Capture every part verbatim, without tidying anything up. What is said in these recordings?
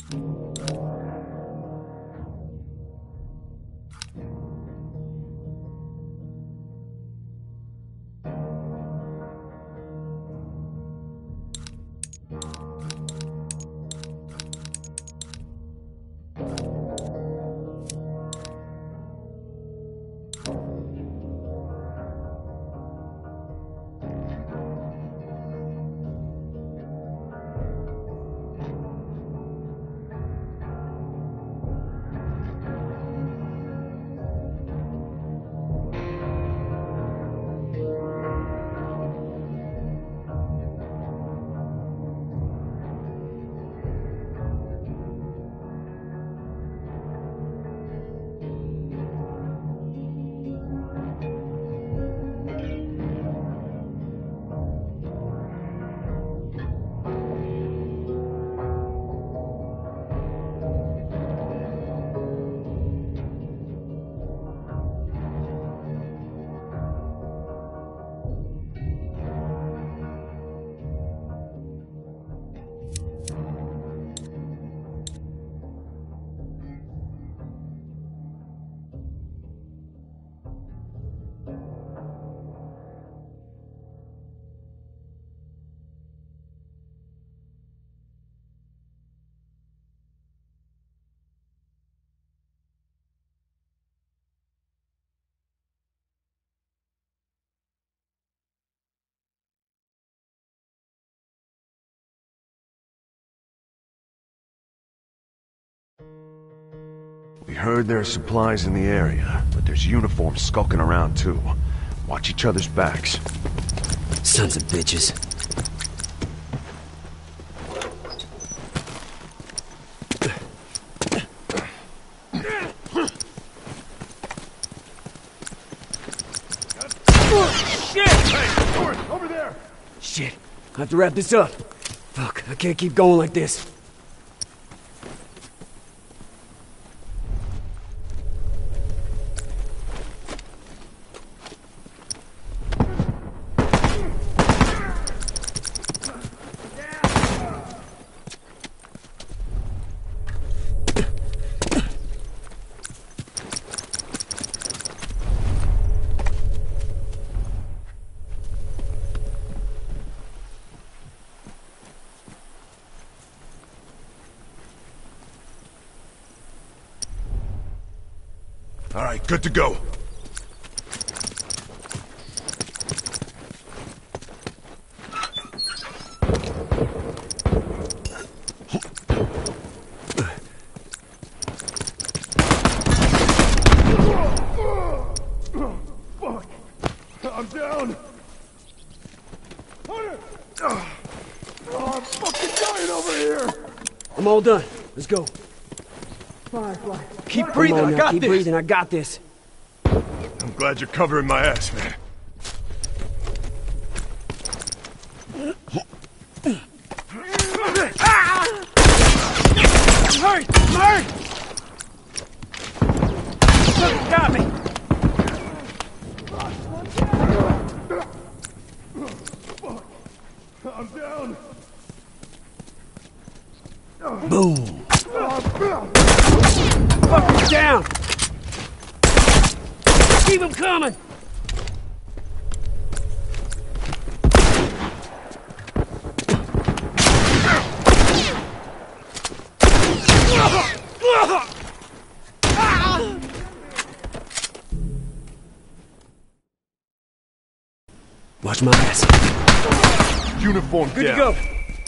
We heard there are supplies in the area, but there's uniforms skulking around too. Watch each other's backs. Sons of bitches. Shit! Hey, Stuart, over there! Shit. I have to wrap this up. Fuck, I can't keep going like this. All right, good to go. Fuck! I'm down! Hunter! Oh, I'm fucking dying over here! I'm all done. Let's go. Firefly. Keep breathing, Come on, I now, got keep this. breathing, I got this. I'm glad you're covering my ass, man. Hurry! Hurry! Look, got me! I'm down! Boom. Fuck him down! Keep him coming! Watch my ass. Uniform Good down. to go.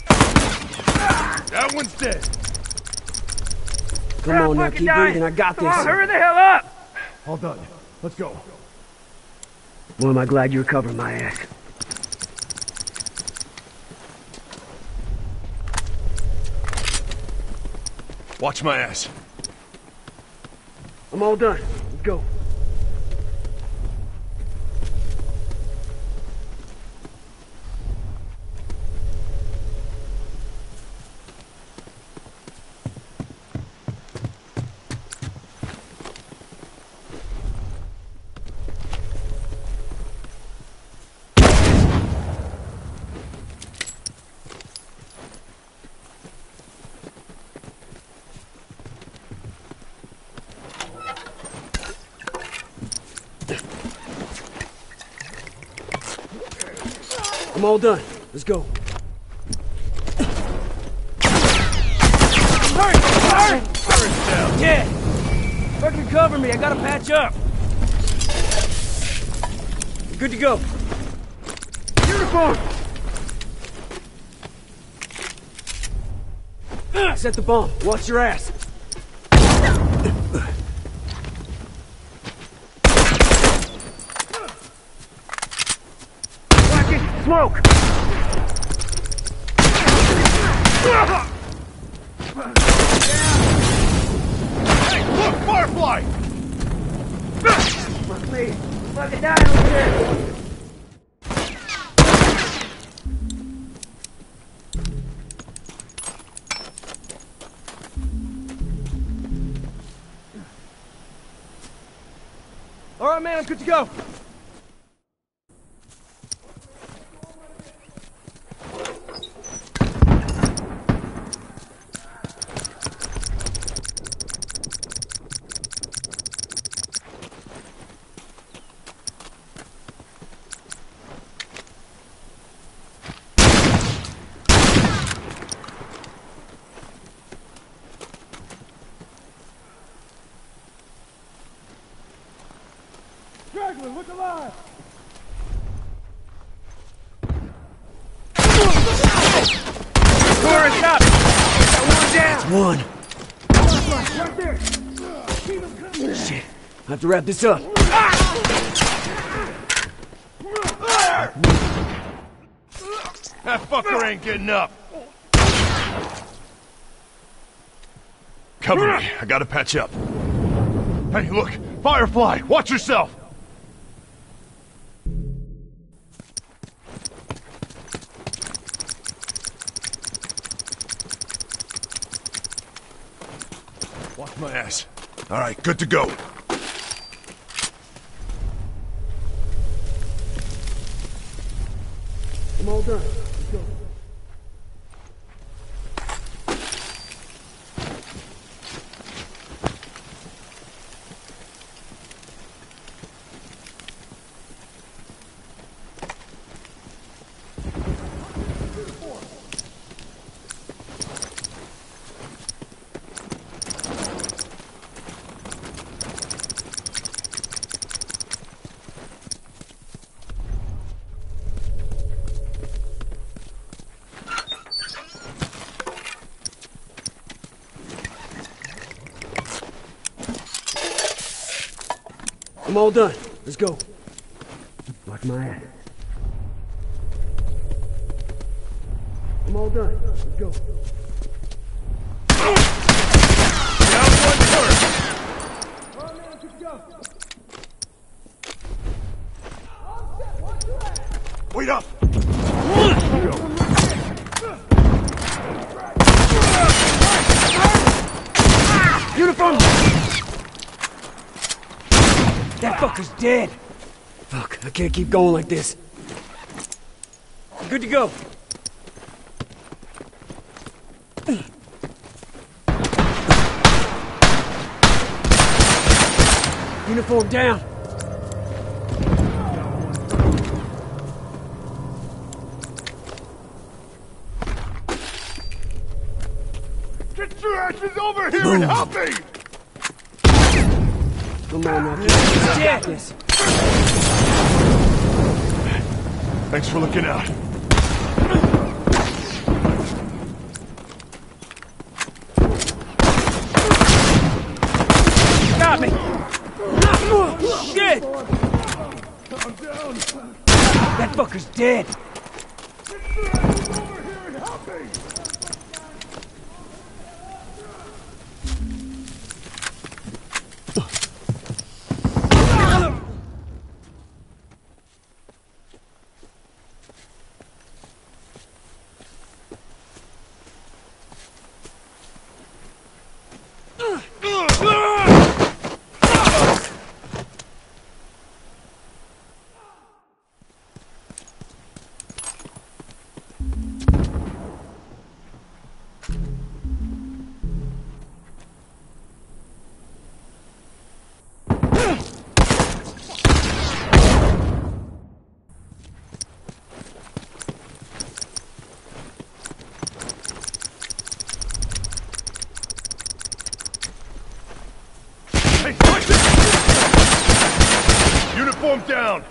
That one's dead. Come on now, keep breathing. I got this. Come on, hurry the hell up! All done. Let's go. Boy, am I glad you were covering my ass. Watch my ass. I'm all done. Let's go. I'm all done. Let's go. Hurry! Hurry! down. Yeah! Fucking cover me, I gotta patch up. Good to go. Uniform! Set the bomb. Watch your ass. Blackie, smoke! Hey, look, Firefly! Fuck me. Fucking dying over here. All right, man, I'm good to go. Straggler, look alive! Tourist up! One down! One. Right there! Keep him coming! Shit. I have to wrap this up. That fucker ain't getting up. Cover me. I gotta patch up. Hey, look! Firefly! Watch yourself! Watch my ass. All right, good to go. I'm all done. Let's go. I'm all done. Let's go. Watch my ass. I'm all done. Let's go. Down one turret! All right, man, good to go! Wait up! Uniform! That fucker's dead! Fuck, I can't keep going like this. Good to go. Uniform down. Get your asses over here and help me! Come on now, he's dead. Yes. Thanks for looking out. Got me! Shit! I'm down! That fucker's dead! Get your asses over here and help me! him down!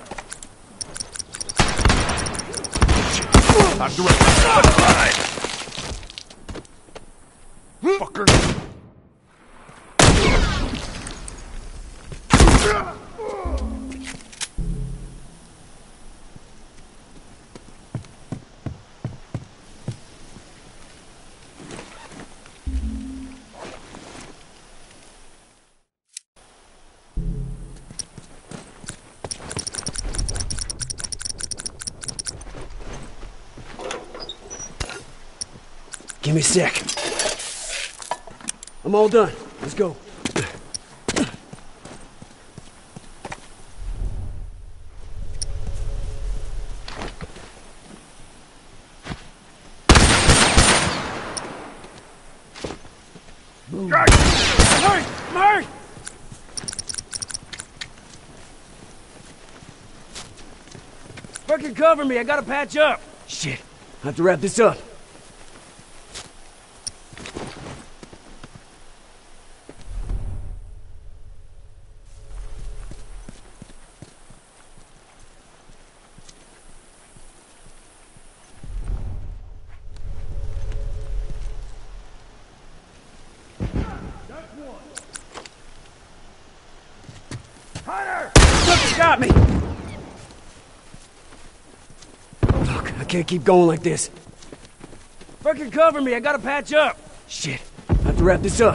I'm direct. Fucker! Give me a sec. I'm all done. Let's go. Hurry! Hurry! Fucking cover me, I gotta patch up. Shit, I have to wrap this up. Got me! Fuck, I can't keep going like this. Fucking cover me, I gotta patch up. Shit, I have to wrap this up.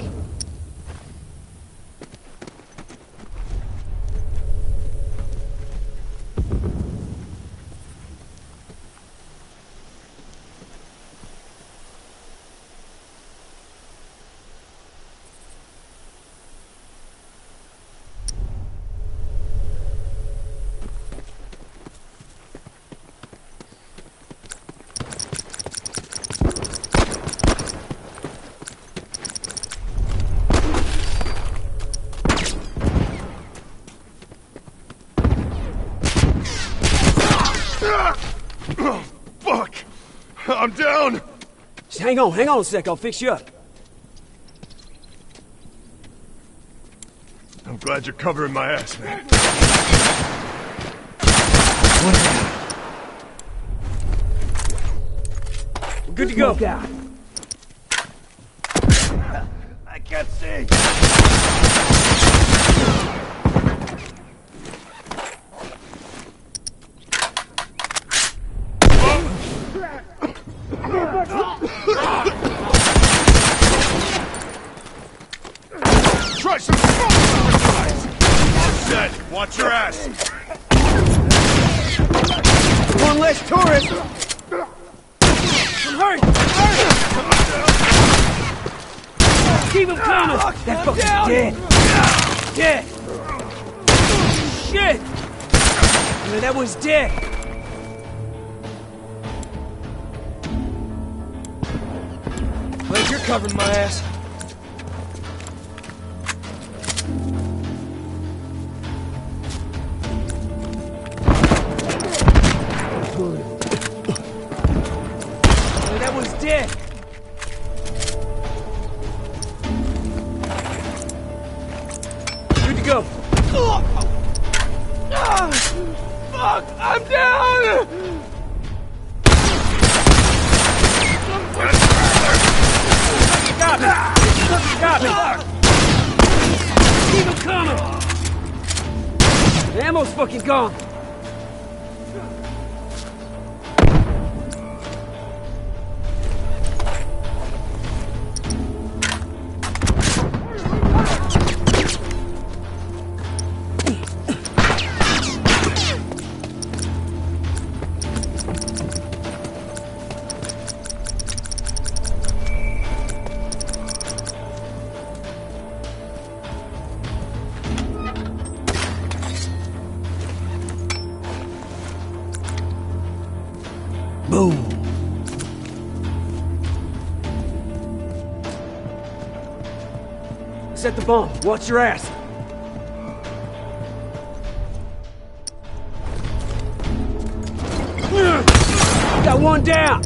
Fuck! I'm down! Just hang on, hang on a sec, I'll fix you up. I'm glad you're covering my ass, man. We're good to go. I can't see! Try some smoke, guys! All set. Watch your ass. One less tourist! Hurry! Hurry! Keep him coming! That fucker's dead! Dead! Shit! Man, that one's dead! Glad you're covering my ass. That one's dead! Good to go. Ah, fuck! I'm down! Got me! Got me! Keep him coming! The ammo's fucking gone! Boom! Set the bomb. Watch your ass. Got one down.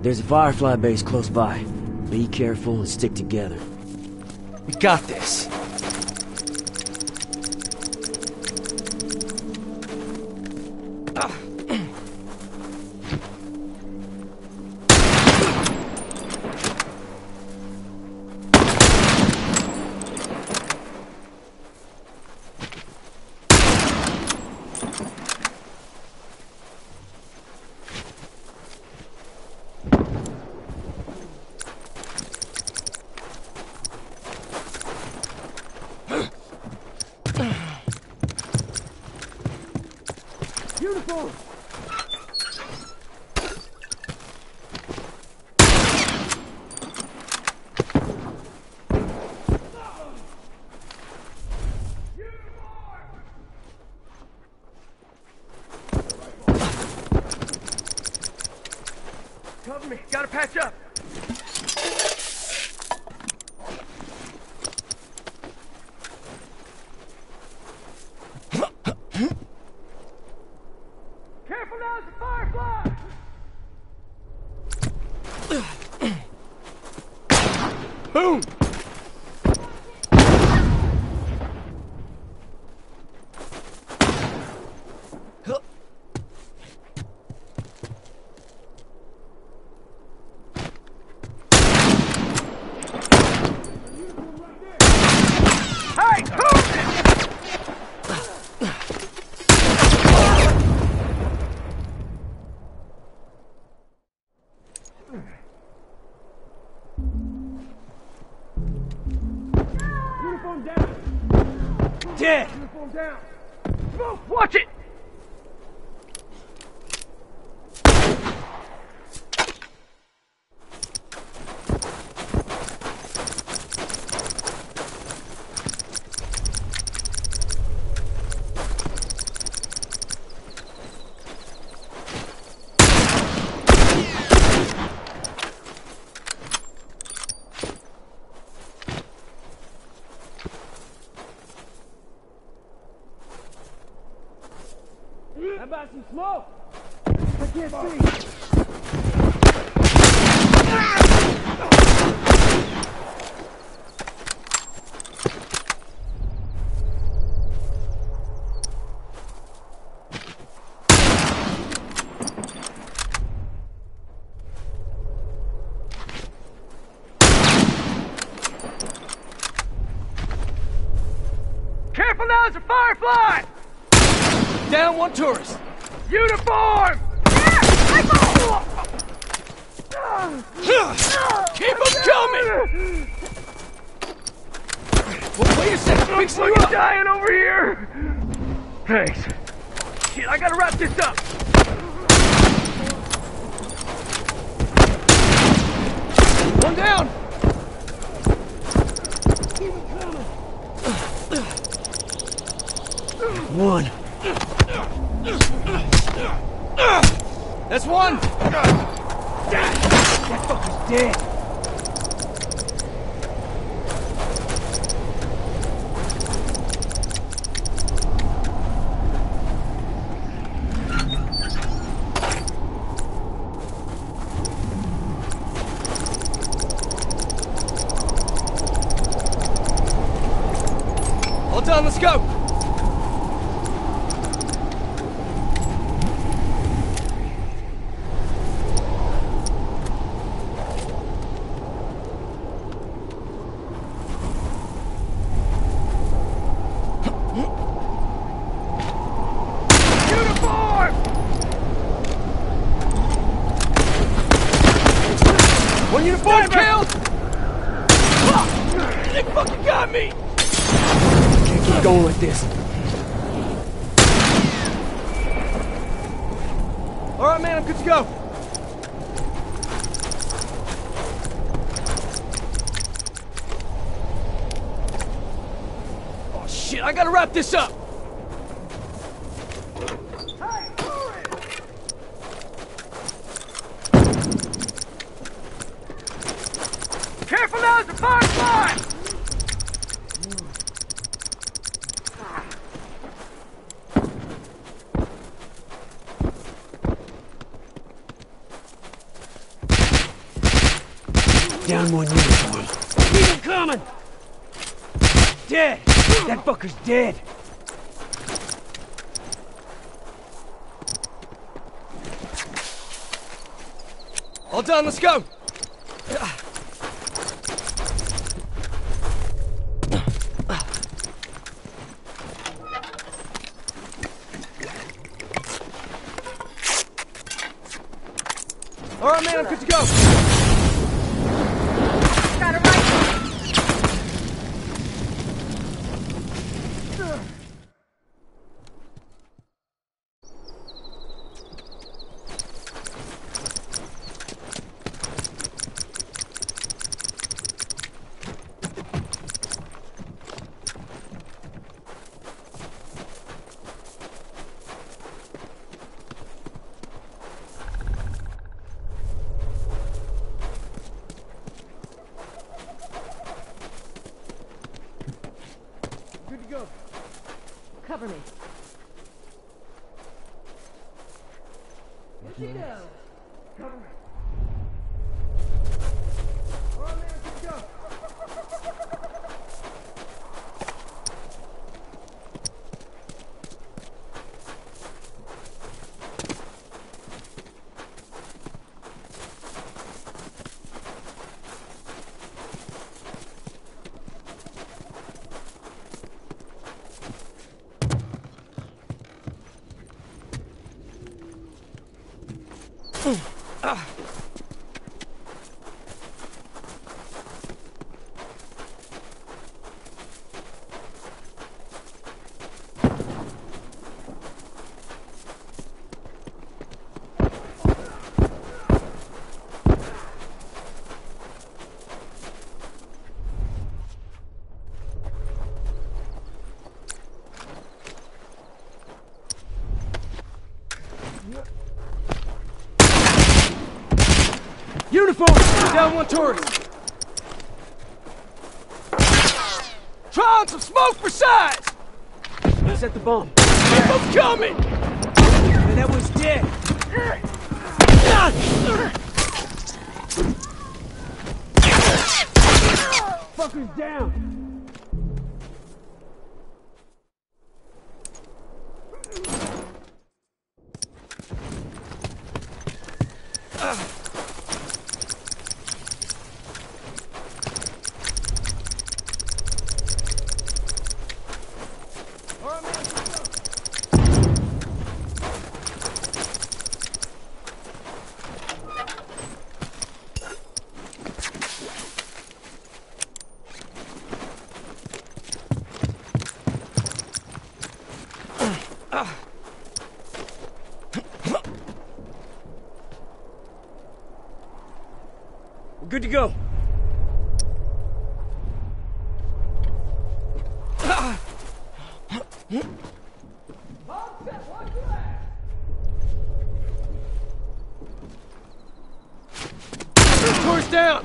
There's a Firefly base close by. Be careful and stick together. We got this. Uniform! Cover me. Gotta patch up. Careful now, it's a Firefly! Boom! Hey, who's it? Uniform down! Dead! Uniform down! Move! Watch it! How about some smoke? I can't see. Careful now, it's a Firefly! Down one tourist. Uniform! Keep them coming! Well, wait a second, fix you I'm up! dying over here! Thanks. Shit, I gotta wrap this up! One down! One. That's one! That fucker's dead. All done, let's go! One uniform killed! Fuck! They fucking got me! Can't keep going like this. Alright, man, I'm good to go. Oh, shit, I gotta wrap this up! Careful now, it's a Firefly! Down one uniform. Keep him coming! Dead! That fucker's dead! All done, let's go! All right, man, I'm good to go. Got it right. Good to go. Cover me. Here she goes. Cover me. All right, man, good to go. Ah. Uniform! Down one tourist! Try on some smoke for size! Set the bomb. Keep them coming! Man, that one's dead! Fucker's down! We're good to go. Doors down.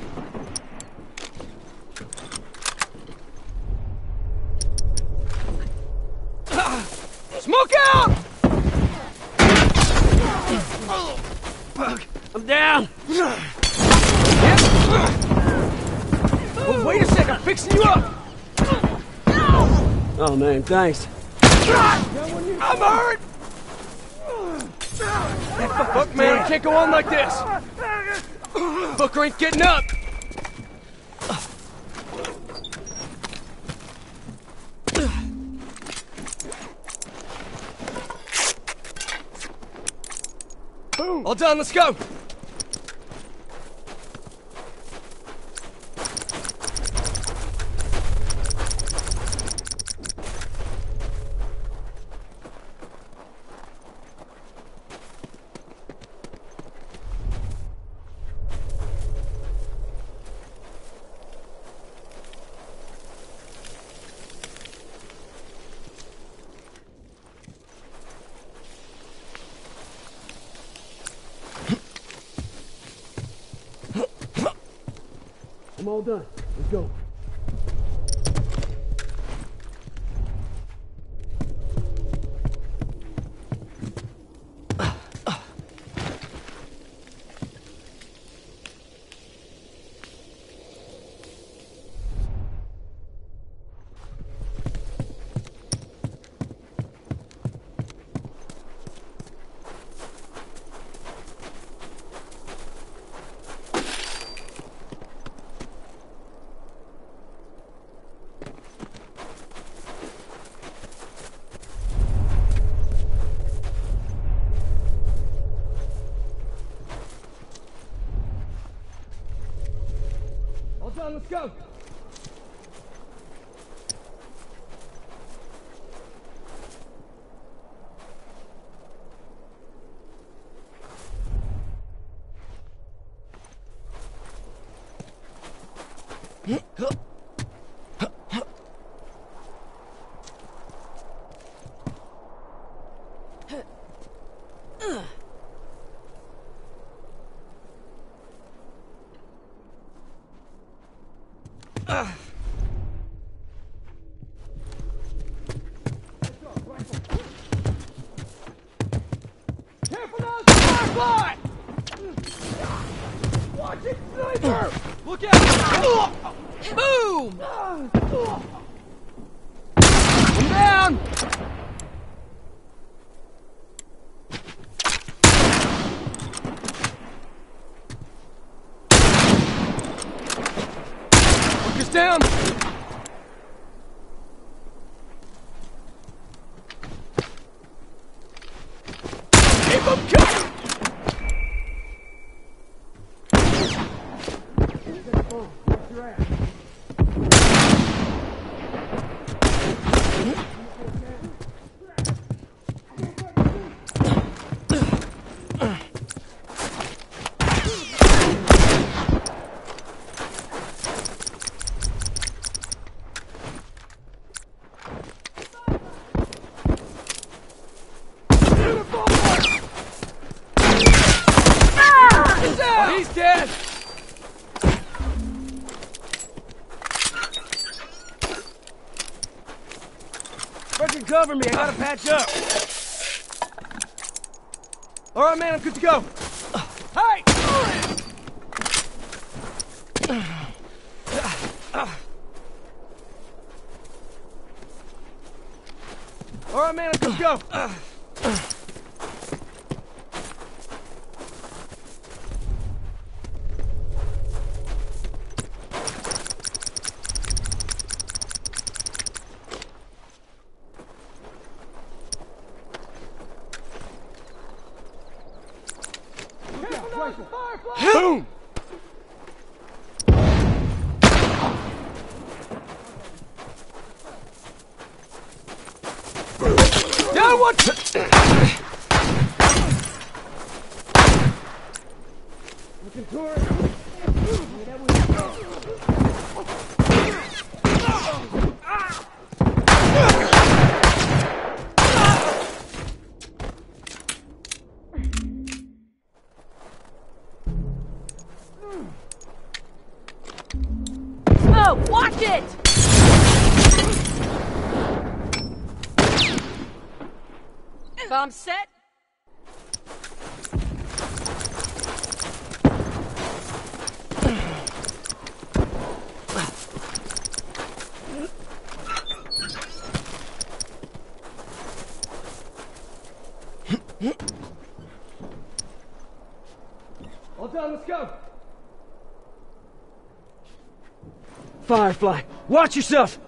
Smoke out! Fuck, I'm down. Oh, wait a sec, I'm fixing you up! Oh man, thanks. I'm hurt! That fuck, fuck man, I can't go on like this! Fucker ain't getting up! All done, let's go! I'm all done. Let's go. done, let's go! Careful now, Firefly! Watch it, sniper! Look out! Boom! Come down! Focus down! Keep them coming! Oh, he's dead! Fucking cover me, I gotta patch up. Alright, man, I'm good to go. Hey! Alright, man, I'm good to go. Boom! Down one! Looking toward. Smoke! Watch it! Bomb set. All done, let's go! Firefly, watch yourself!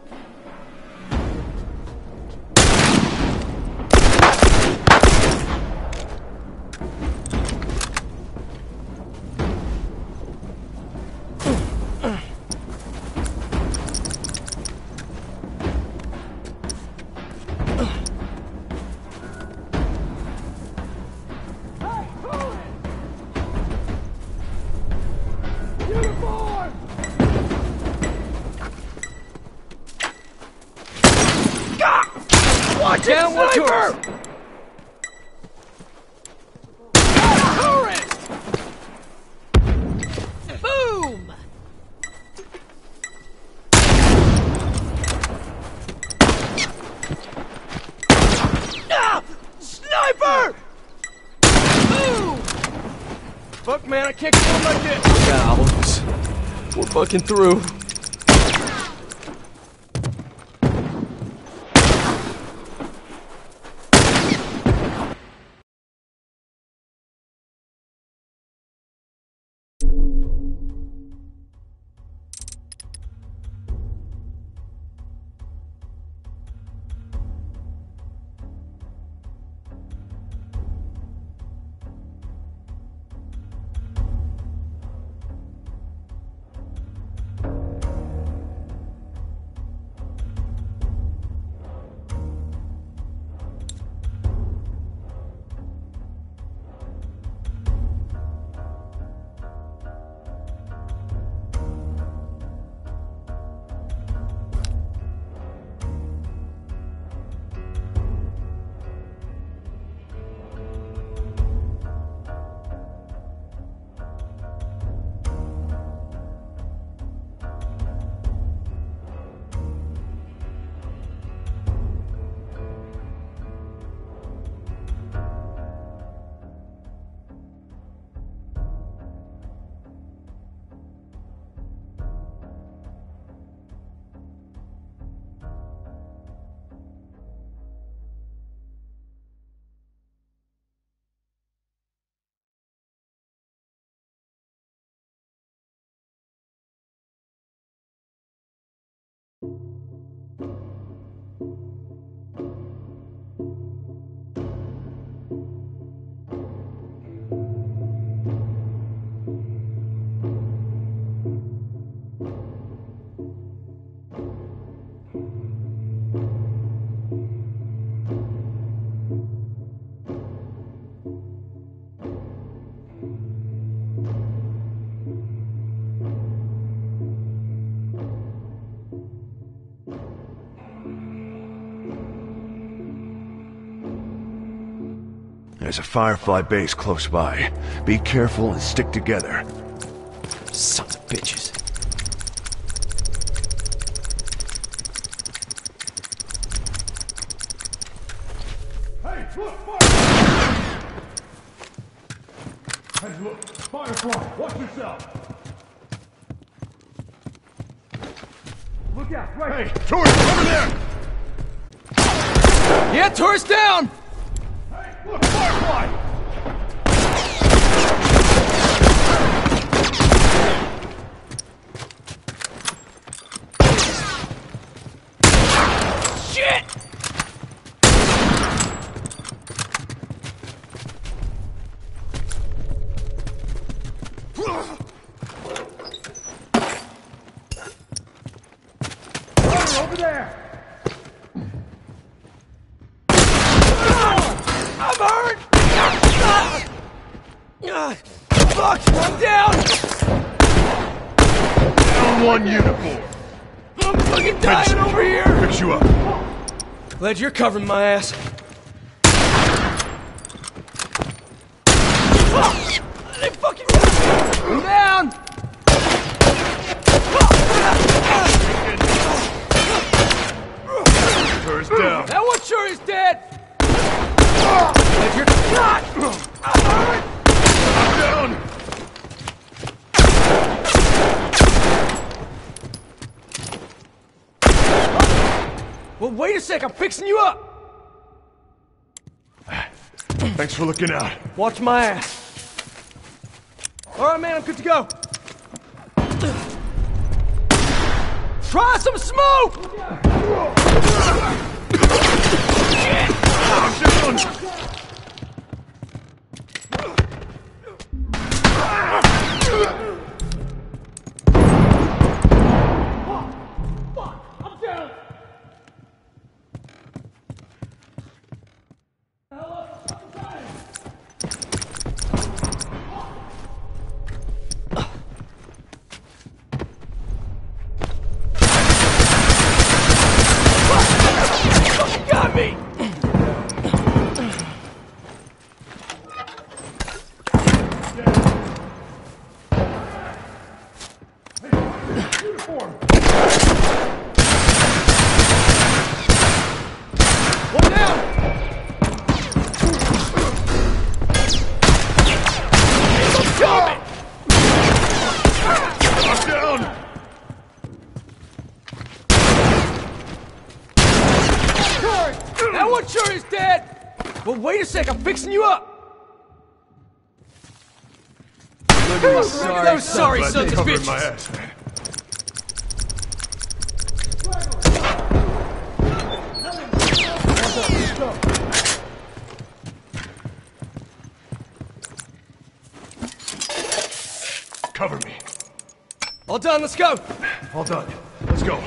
Watch down, sniper! Tourist! Boom! Ah! Sniper! Boom! Fuck, man, I can't go on like this. Cows. We're fucking through. There's a Firefly base close by. Be careful and stick together. Sons of bitches. Hey, look, fire! Hey, look, Firefly, watch yourself! Look out, right! Hey, tourist, over there! Yeah, tourist down! Hey, look, Firefly! Shit! Over there! I'm hurt! Ah, fuck! I'm down! Down one uniform. I'm fucking dying over here! Fix you up. Glad you're covering my ass. Fuck! They fucking I'm down! Tourist down. That one sure is dead! Glad you're not! I'm hurt! Down. Well, wait a sec, I'm fixing you up! Thanks for looking out. Watch my ass. Alright, man, I'm good to go. Try some smoke! I'm down. Got me! Uniform. One down! Got me! I'm down. That one sure is dead! Well, wait a sec, I'm fixing you up! Look at these sorry, those sorry Glad sons you of covered my bitches! ass, man. Cover me. All done, let's go! All done. Let's go.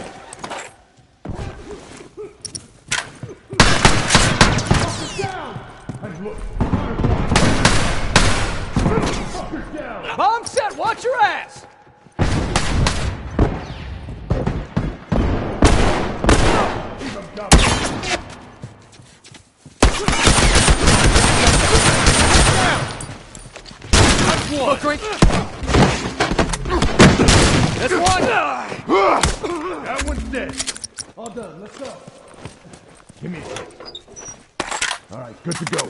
Hey, look. Fuckers down. Bomb set, watch your ass! That's one! Drink. That's one! That one's dead. All done. Let's go. Give me it. All right, good to go.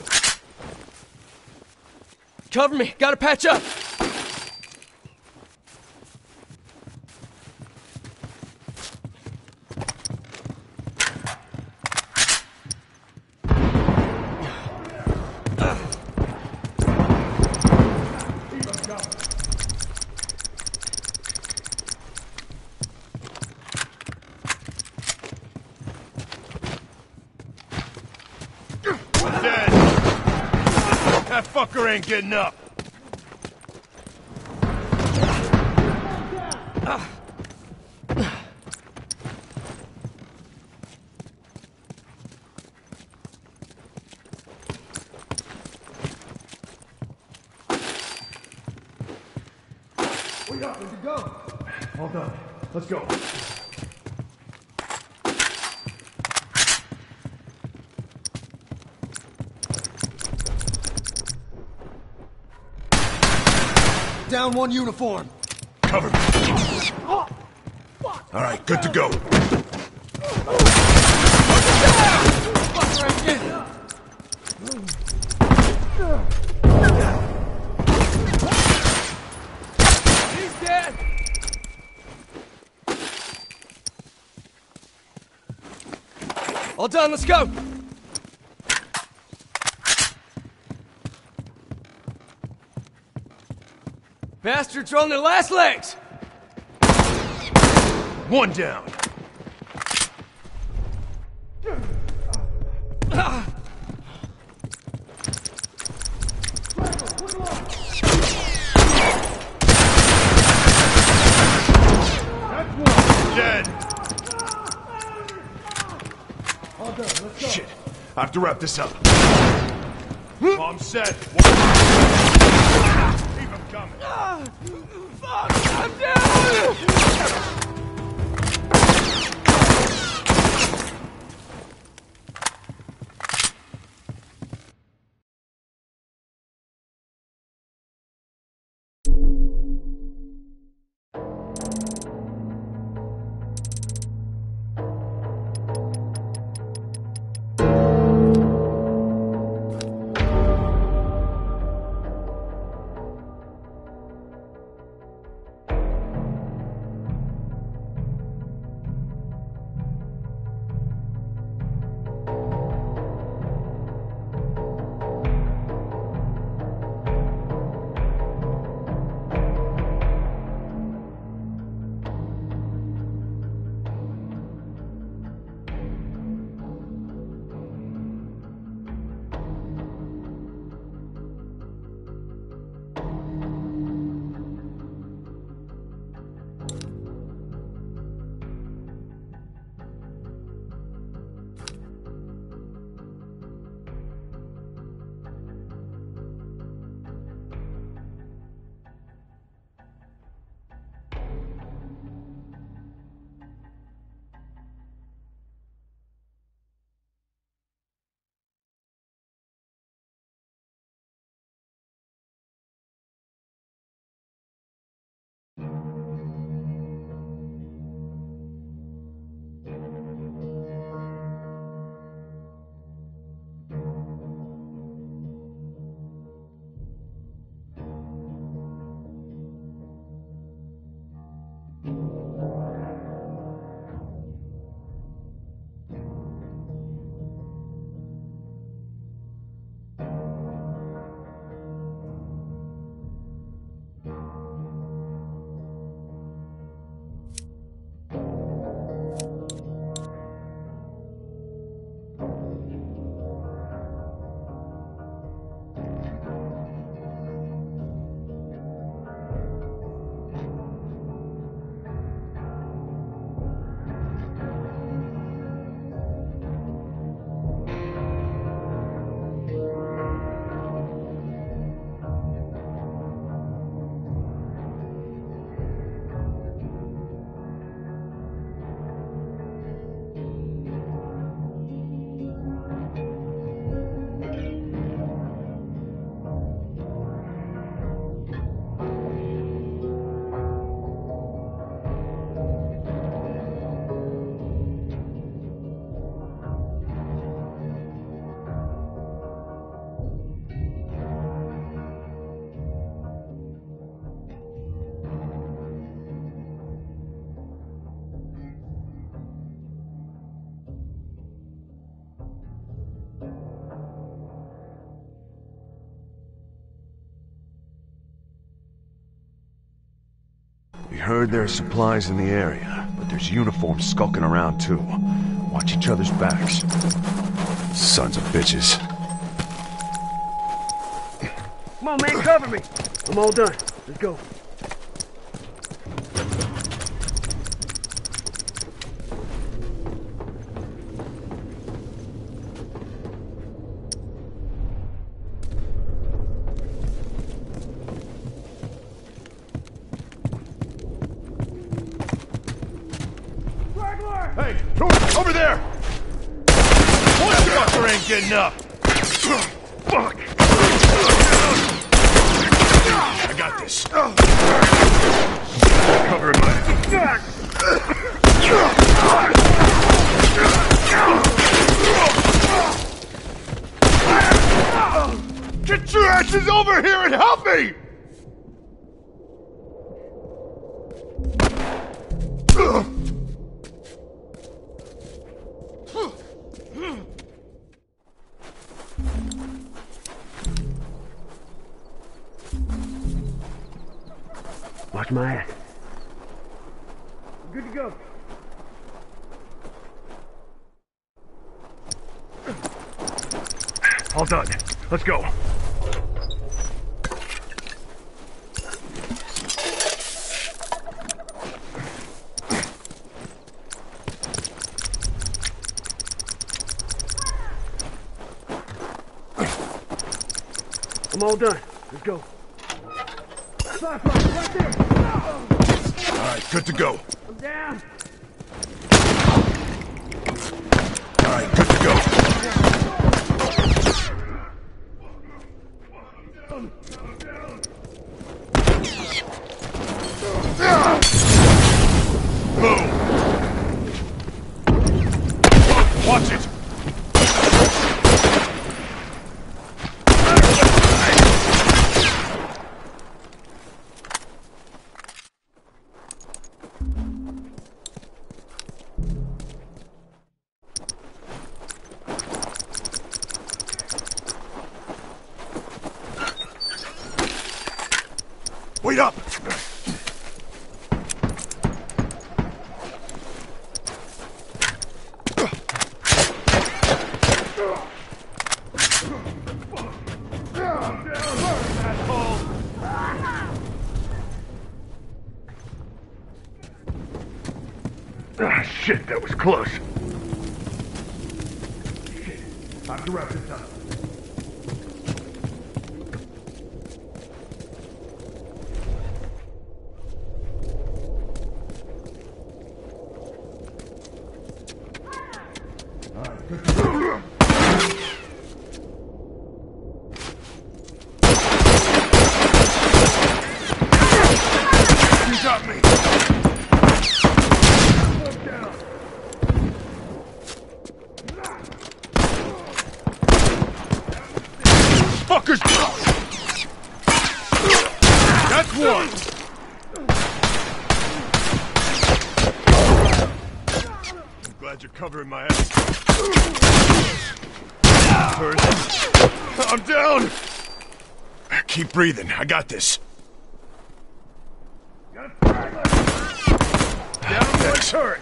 Cover me, gotta patch up! Dead. That fucker ain't getting up. We got, we can go. All done. Let's go. Down one uniform. Cover me. All right, good to go. He's dead. All done, let's go. Bastards are on their last legs! One down. Dead. Shit. I have to wrap this up. Bomb set. Keep him coming. Fuck! I'm down! We heard there are supplies in the area, but there's uniforms skulking around too. Watch each other's backs. Sons of bitches. Come on, man, cover me. I'm all done. Let's go. Hey, over there! One fucker ain't getting up! Fuck! I got this. Cover my... Get your asses over here and help me! Watch my ass. Good to go. All done. Let's go. I'm all done. Let's go. Flashlight, right there. All right, good to go. I'm down. All right, good to go. Boom. Watch it. Wait up! Ah, shit, that was close. Time to wrap this up. You got me. Fuckers! That's one! I'm glad you're covering my ass. First, I'm down! Keep breathing, I got this. That's hurt.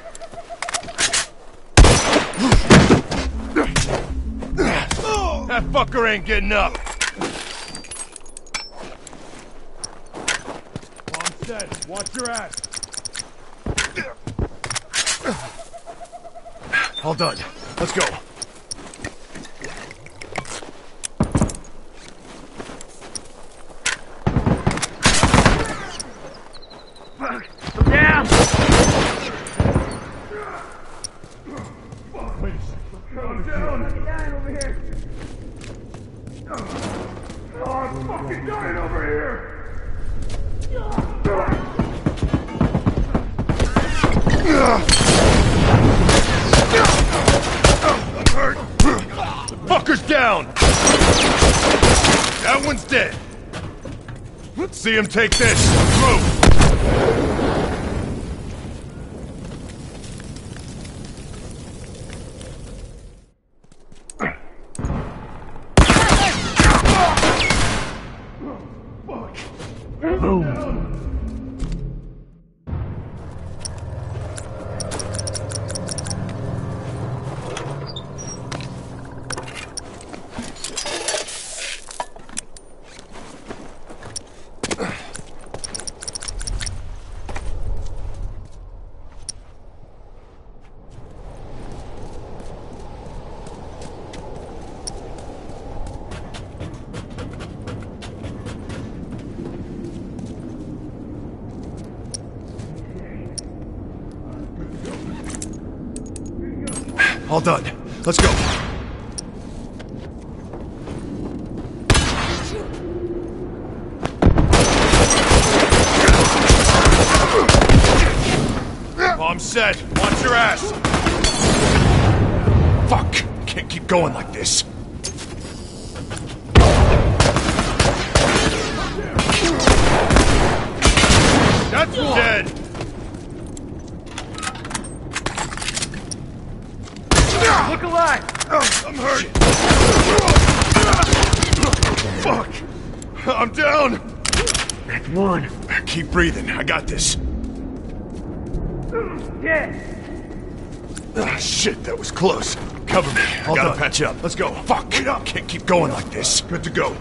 That fucker ain't getting up. Bomb set. Watch your ass. All done. Let's go. I'm down! Wait a second. I'm down. I'm dying over here. Oh, I'm fucking dying over here. I'm hurt. The fucker's down. That one's dead. Let's see him take this. Move. All done. Let's go. set. Watch your ass. Fuck. Can't keep going like this. That's one. Dead. Look alive! Oh, I'm hurt. Fuck. I'm down. That's one. Keep breathing. I got this. Dead! Ah, shit, that was close. Cover me. I All gotta done. patch up. Let's go. Fuck. Wait up. Can't keep going like this. Good to go.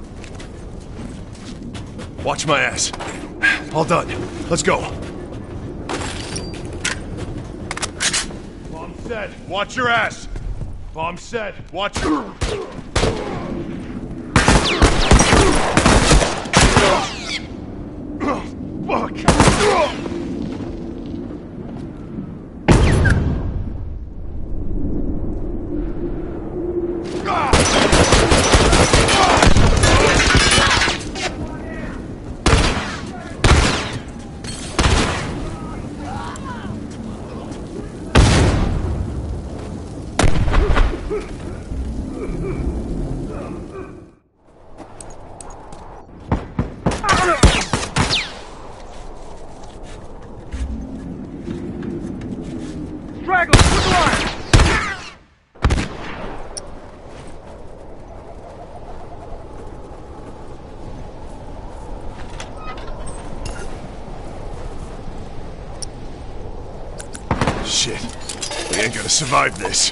Watch my ass. All done. Let's go. Bomb set. Watch your ass. Bomb set. Watch your... Fuck. Stragglers, look alive! Shit. We ain't gonna survive this.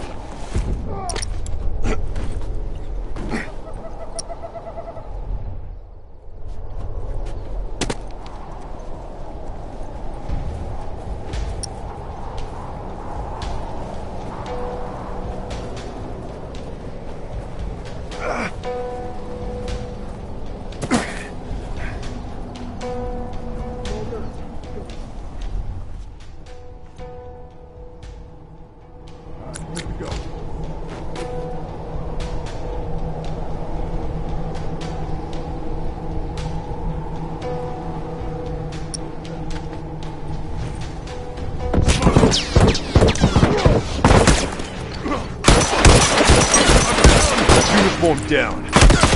Uniform down.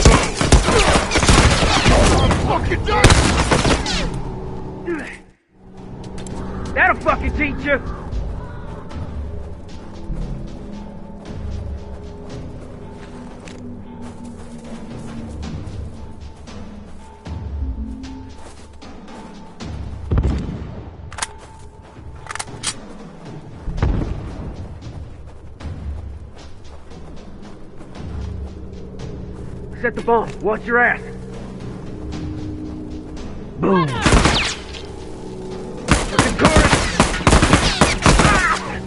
I'm fucking done! That'll fucking teach you! Set the bomb. Watch your ass. Boom. Looking corner. Ah!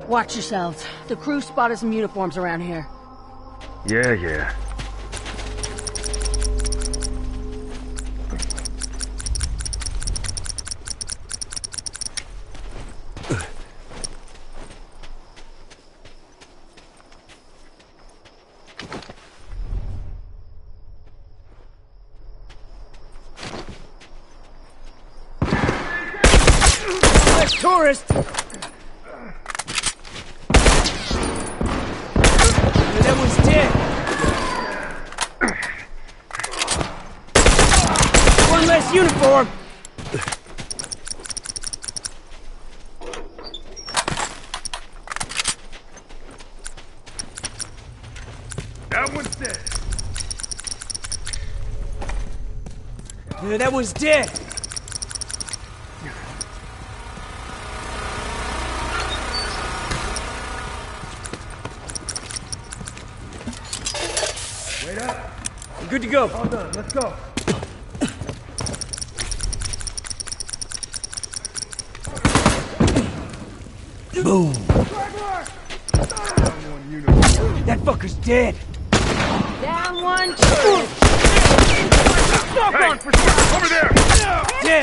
Watch yourselves. The crew spotted some uniforms around here. Yeah, yeah. Tourist! That one's dead. One less uniform. That one's dead. Yeah, that one's dead. Wait up. We're good to go. All done. Let's go. Boom. That fucker's dead. Down one, tourist. Smoke Hey, on for over there. Dead.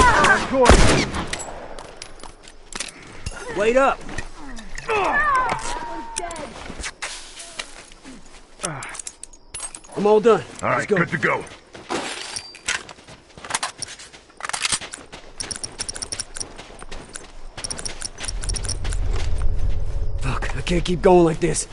Wait up. I'm all done. All Let's right, go. good to go. Fuck, I can't keep going like this.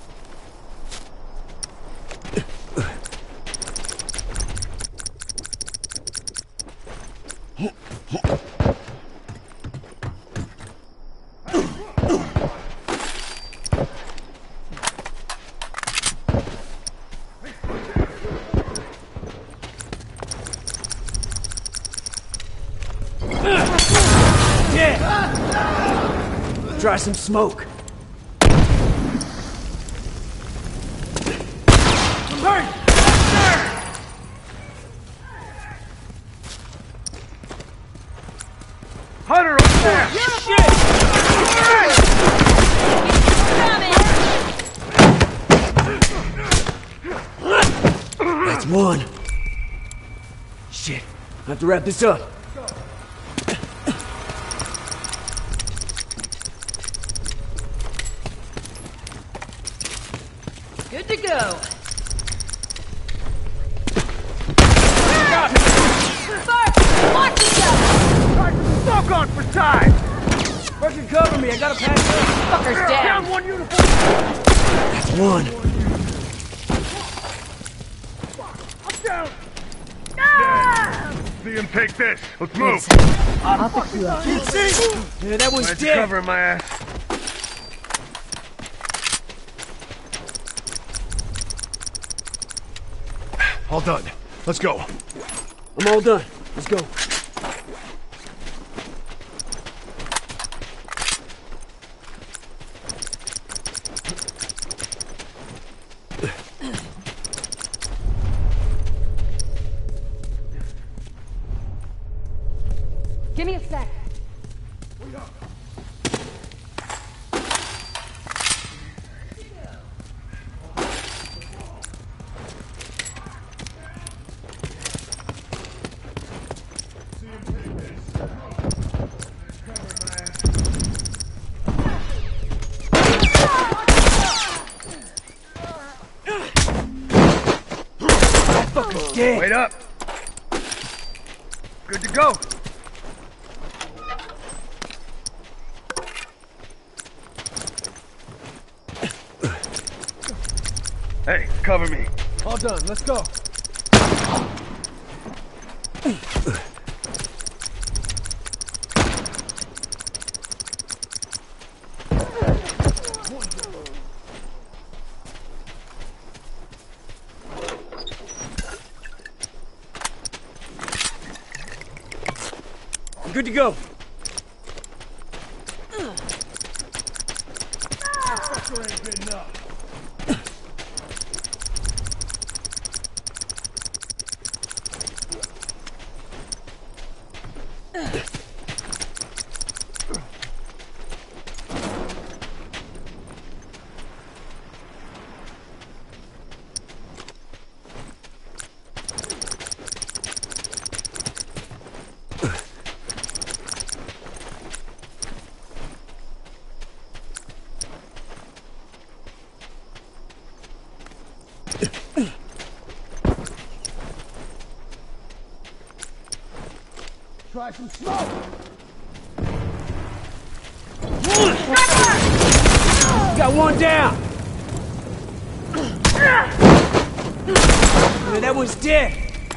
Yeah. Try some smoke. Hunter up there! That's one. Shit. I have to wrap this up. Good to go. Fire! Watch yourself! Smoke on for time! Fucking cover me, I gotta pass out. Fucker's down. Down one uniform! That's one. I'm down! See him take this. Let's move. I'll fix you up. Yeah, that one's Glad you dead. covering my ass. All done. Let's go. I'm all done. Let's go. Give me a sec. Dead. Wait up! Good to go! Hey, cover me. All done. Let's go. Good to go. like some smoke! Got one down! Yeah, that one's dead!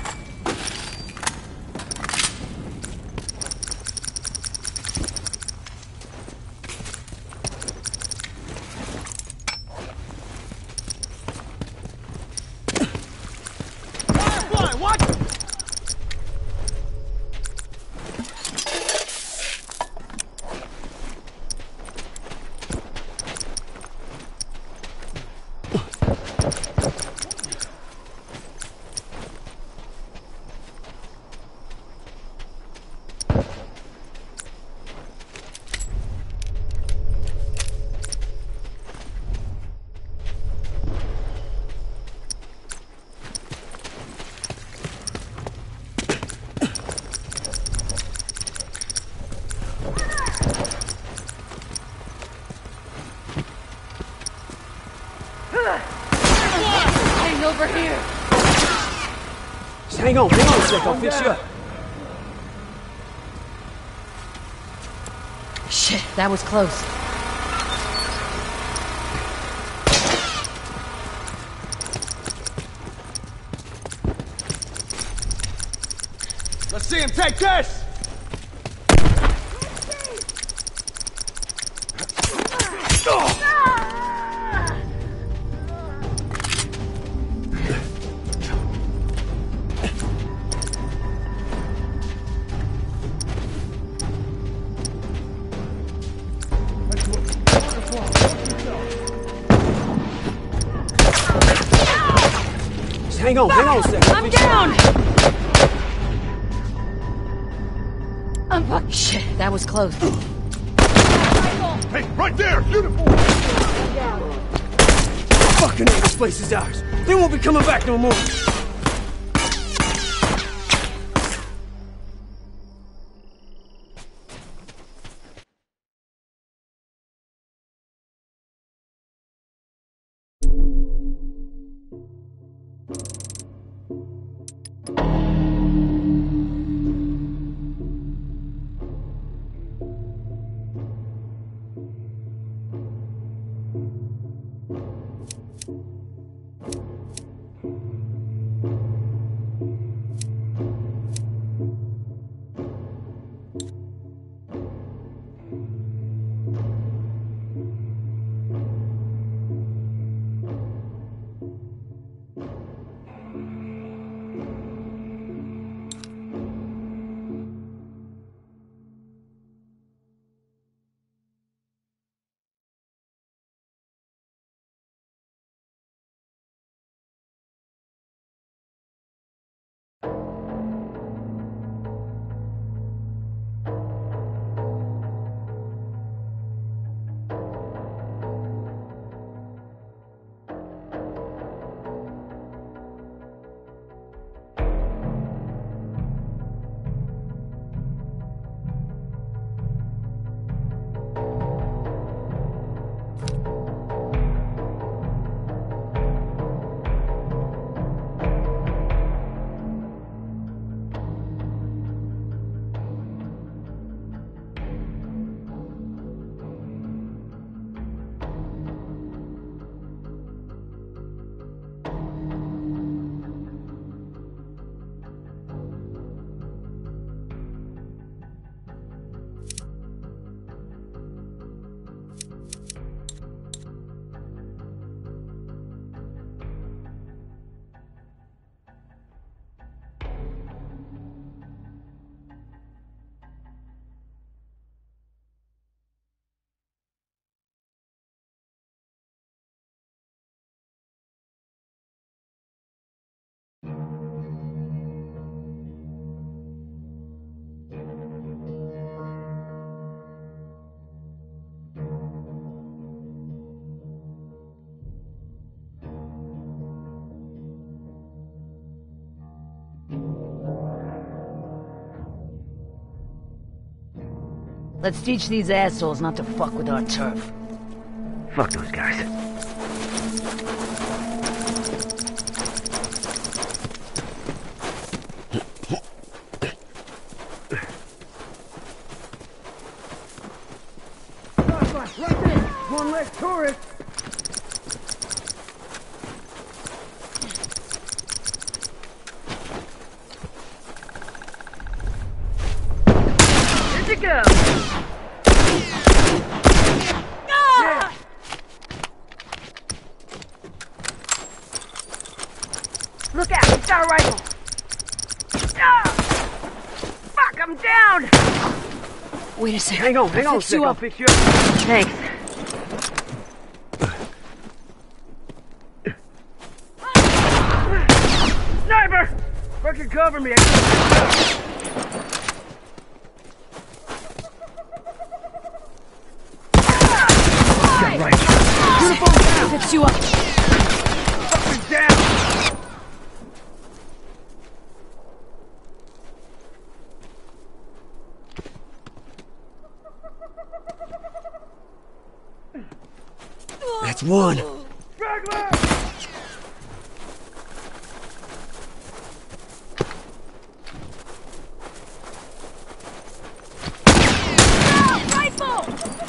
Firefly, watch it! Hang over here. Just hang on, hang on a sec, I'll fix you up. Shit, that was close. Let's see him take this! Just hang on, hang on a sec. I'm down! I'm fuck. Shit, that was close. Hey, right there! Uniform! Fucking hell, this place is ours. They won't be coming back no more. Let's teach these assholes not to fuck with our turf. Fuck those guys. Right there! One less tourist! Good to go! Yeah. Look out! He's got a rifle! Ah! Fuck! I'm down! Wait a second. Hang on, hang on a Fix you sec, I'll up. fix you up. Thanks. Sniper! Fucking cover me! I can't- Right. Right. Uniform down! Fix you up. Fucking down! That's one. Straggler! Rifle!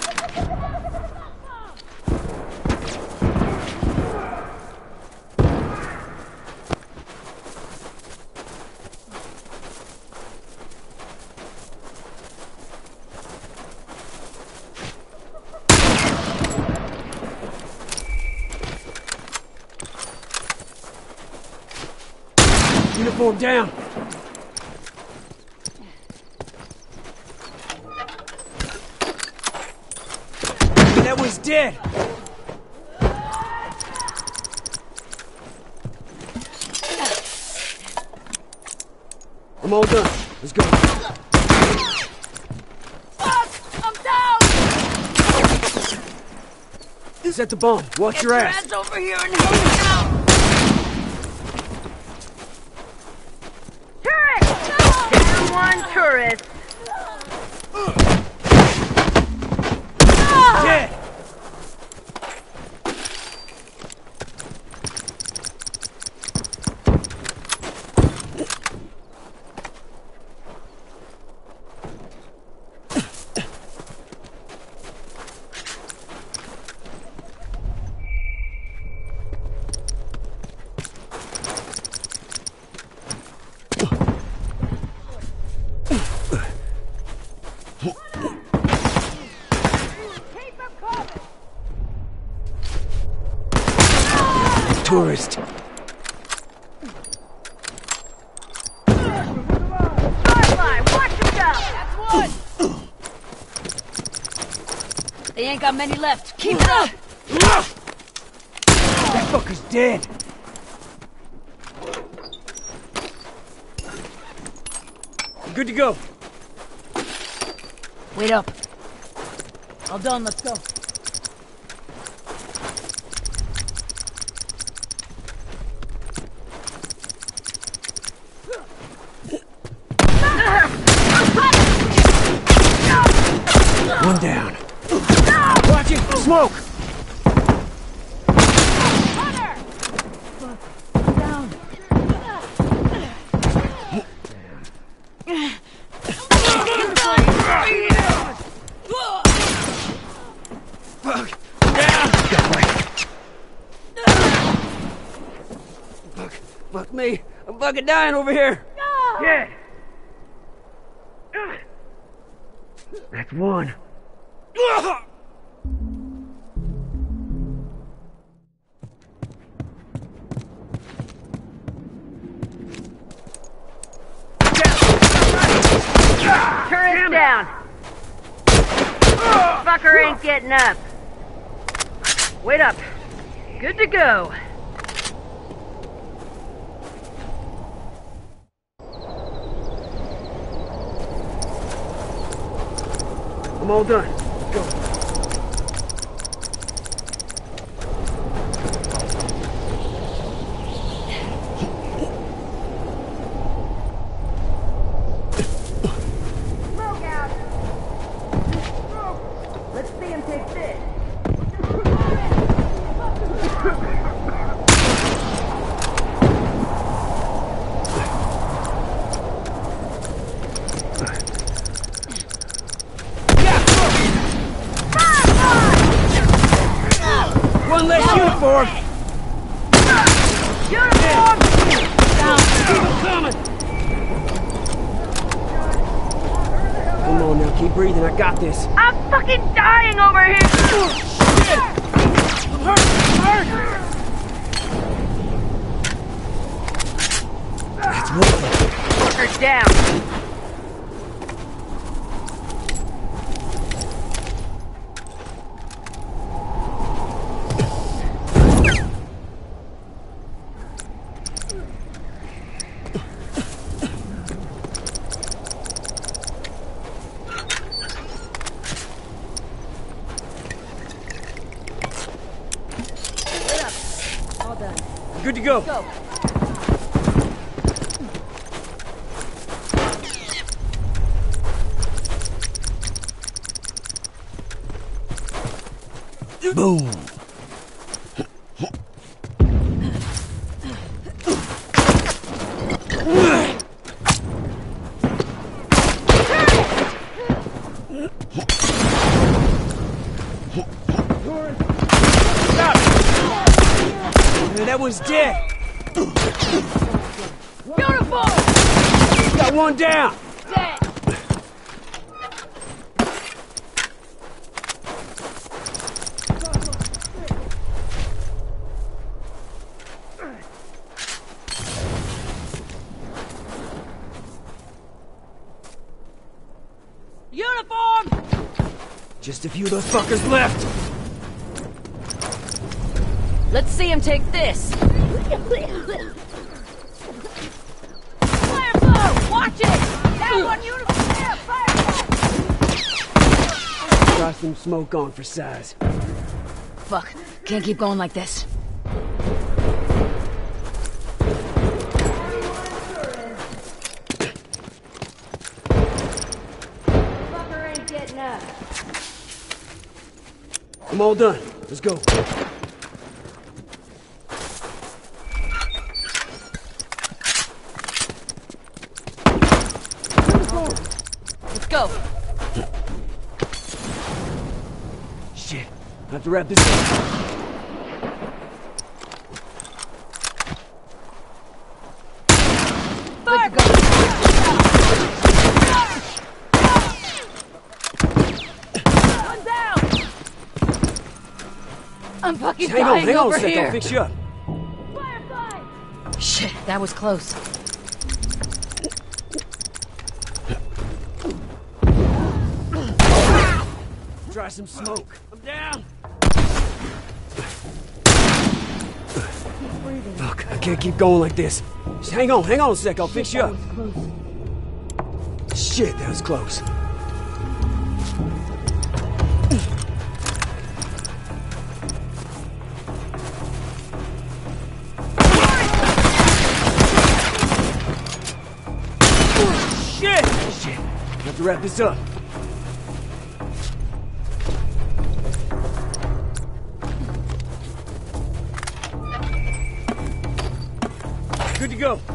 Uniform down! That one's dead! I'm all done. Let's go. Fuck! I'm down! Set the bomb. Watch Get your ass. ass over here and help me out! Turret! Down one tourist. Dead! Tourist. Firefly, watch yourself! That's one! They ain't got many left. Keep it up! That fucker's dead. Good to go. Wait up. All done, let's go. One down. Watch it! Smoke! Down. Fuck! Down! Got right. Fuck. Fuck me. I'm fucking dying over here. Yeah. That's one. Turret down. Fucker ain't getting up. Wait up. Good to go. I'm all done. Let's go. Smoke out. Let's see him take this. one less uniform! Uniform! Down! Keep them coming! Come on now, keep breathing, I got this. I'm fucking dying over here! Shit! I'm hurt! I'm hurt! That's working. Fucker down! Good to go. Go. Boom. That one's dead. Uniform! Got one down. Dead! Uniform! Just a few of those fuckers left. Let's see him take this. Fire blow! Watch it! That one uniform there! Fire blow! Try some smoke on for size. Fuck. Can't keep going like this. Fucker ain't getting up. I'm all done. Let's go. Let's go. Shit. I have to wrap this up. Fire go. One down. I'm fucking Hang on, dying hang on over a sec. here. I'll fix you up. Firefly! Shit, that was close. Try some smoke. I'm down. Fuck, I can't keep going like this. Just hang on, hang on a sec. I'll fix you up. Shit, that was close. Shit! Shit. I have to wrap this up. Good to go.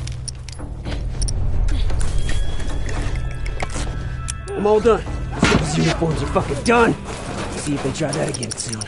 I'm all done. Let's get these uniforms are fucking done. See if they try that again soon.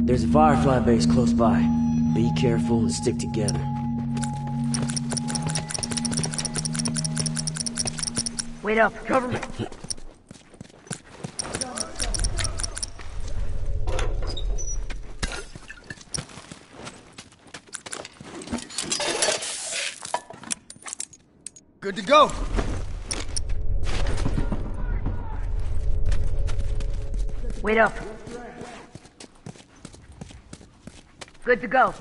There's a Firefly base close by. Be careful and stick together. Wait up. Cover me. Good to go. Wait up. Good to go.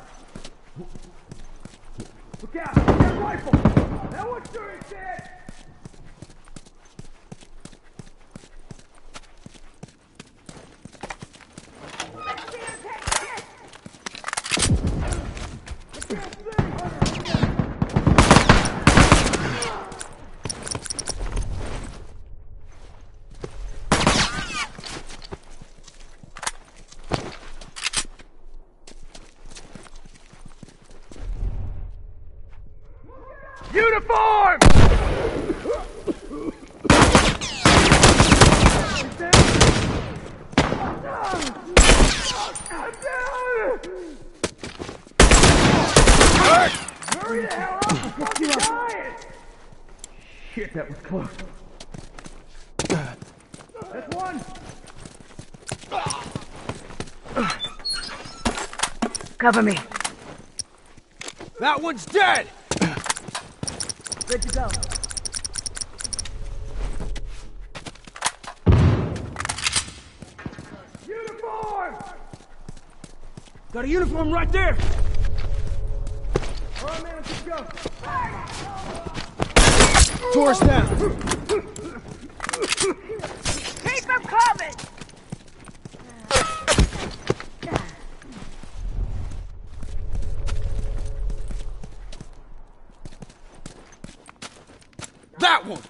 Look out! That rifle! That one sure is dead! Uniform! Hurry the hell up! I'm fucking dying! Shit, that was close. That's one! Cover me. That one's dead! Good to go. Uniform! Got a uniform right there! All right, man, let's go. Doors down! Keep them coming! That one!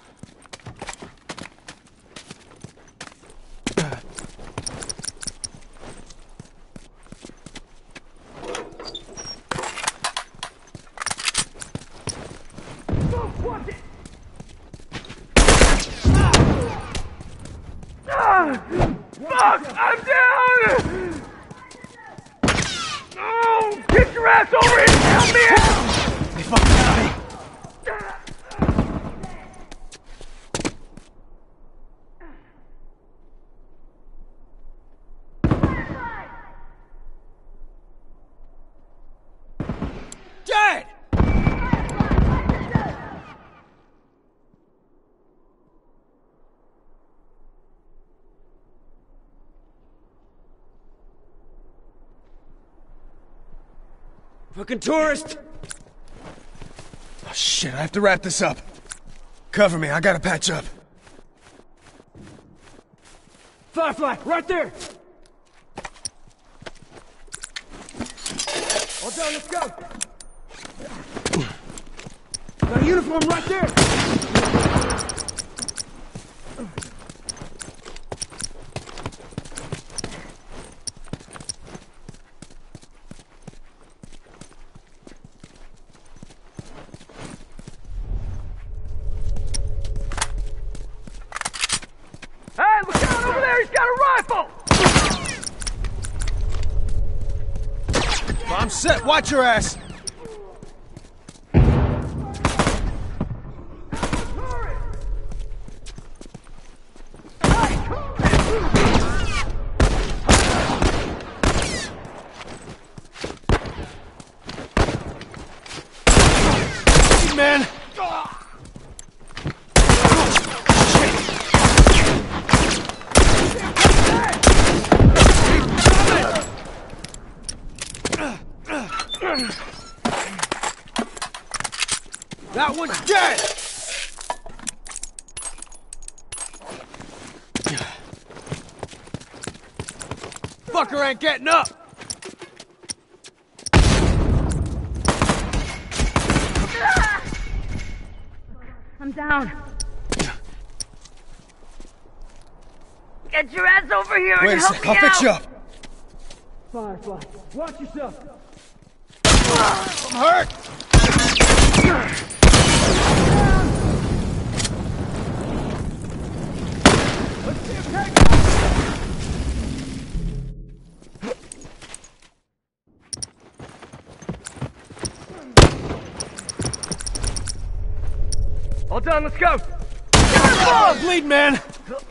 Fuck! I'm down! Oh! Get your ass over here and help me out! They fucking got me! Dead! Fucking tourist! Oh shit, I have to wrap this up. Cover me, I gotta patch up. Firefly, right there! All done, let's go! Got a uniform right there! Hey, look out over there! He's got a rifle! I'm set, watch your ass! Man! That one's dead! Fucker ain't getting up! I'm down. Get your ass over here Wait and a help sec, me I'll out. fix you up! Firefly, watch yourself! I'm hurt! Let's see him take All done, let's go! Oh, bleed, man!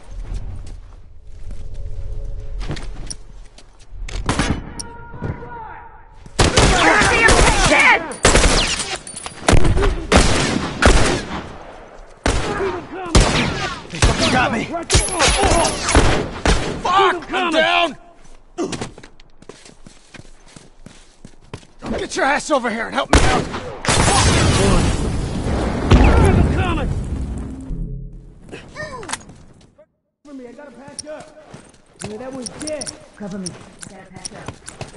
Got me! Oh. Fuck! I'm down! Get your ass over here and help me out! I'm coming! Cover me, I gotta patch up. Yeah, that one's dead. Cover me. I gotta patch up.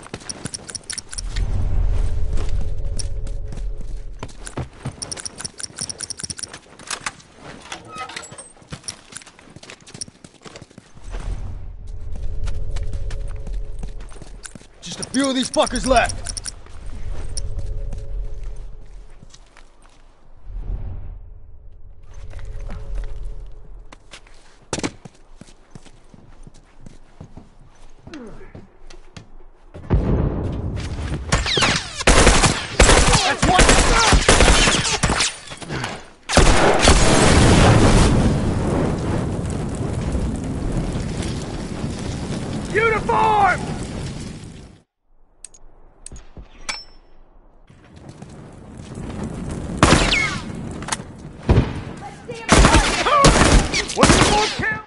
Just a few of these fuckers left. That's one. Uniform! What's the more kill?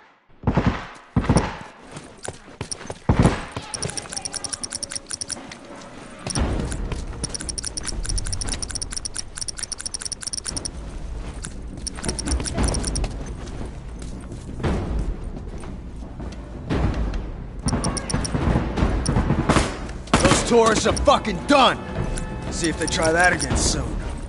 Those tourists are fucking done. See if they try that again soon.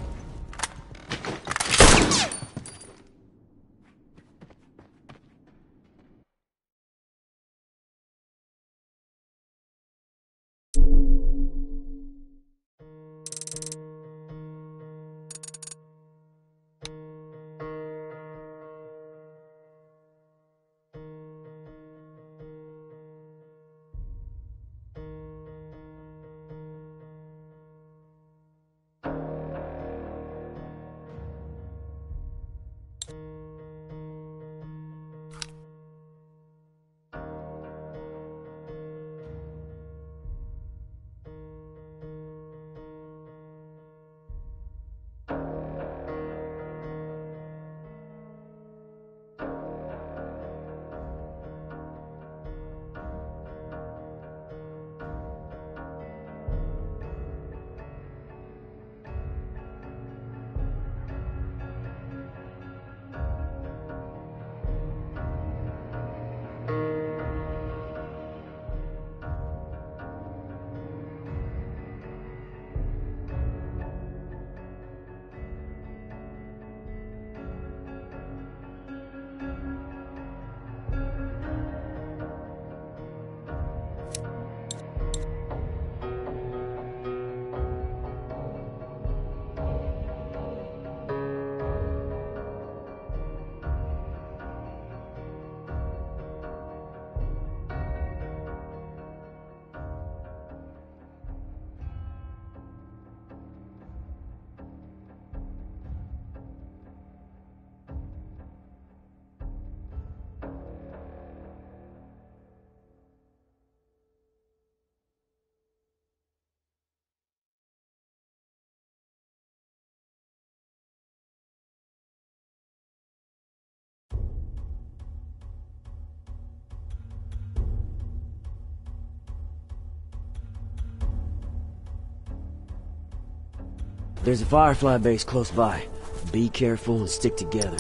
There's a Firefly base close by. Be careful and stick together.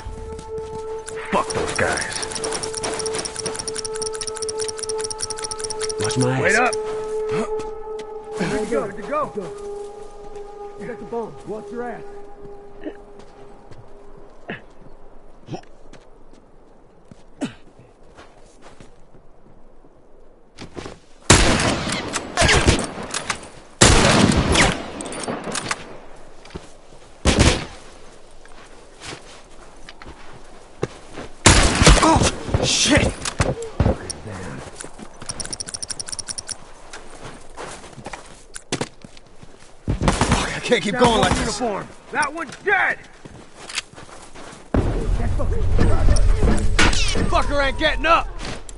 Fuck those guys. Watch my ass. Wait up! Ready to go, ready to go. You got the bomb. Watch your ass. Shit! Fuck, I can't keep going like this. Uniform. That one's dead! Fucker ain't getting up!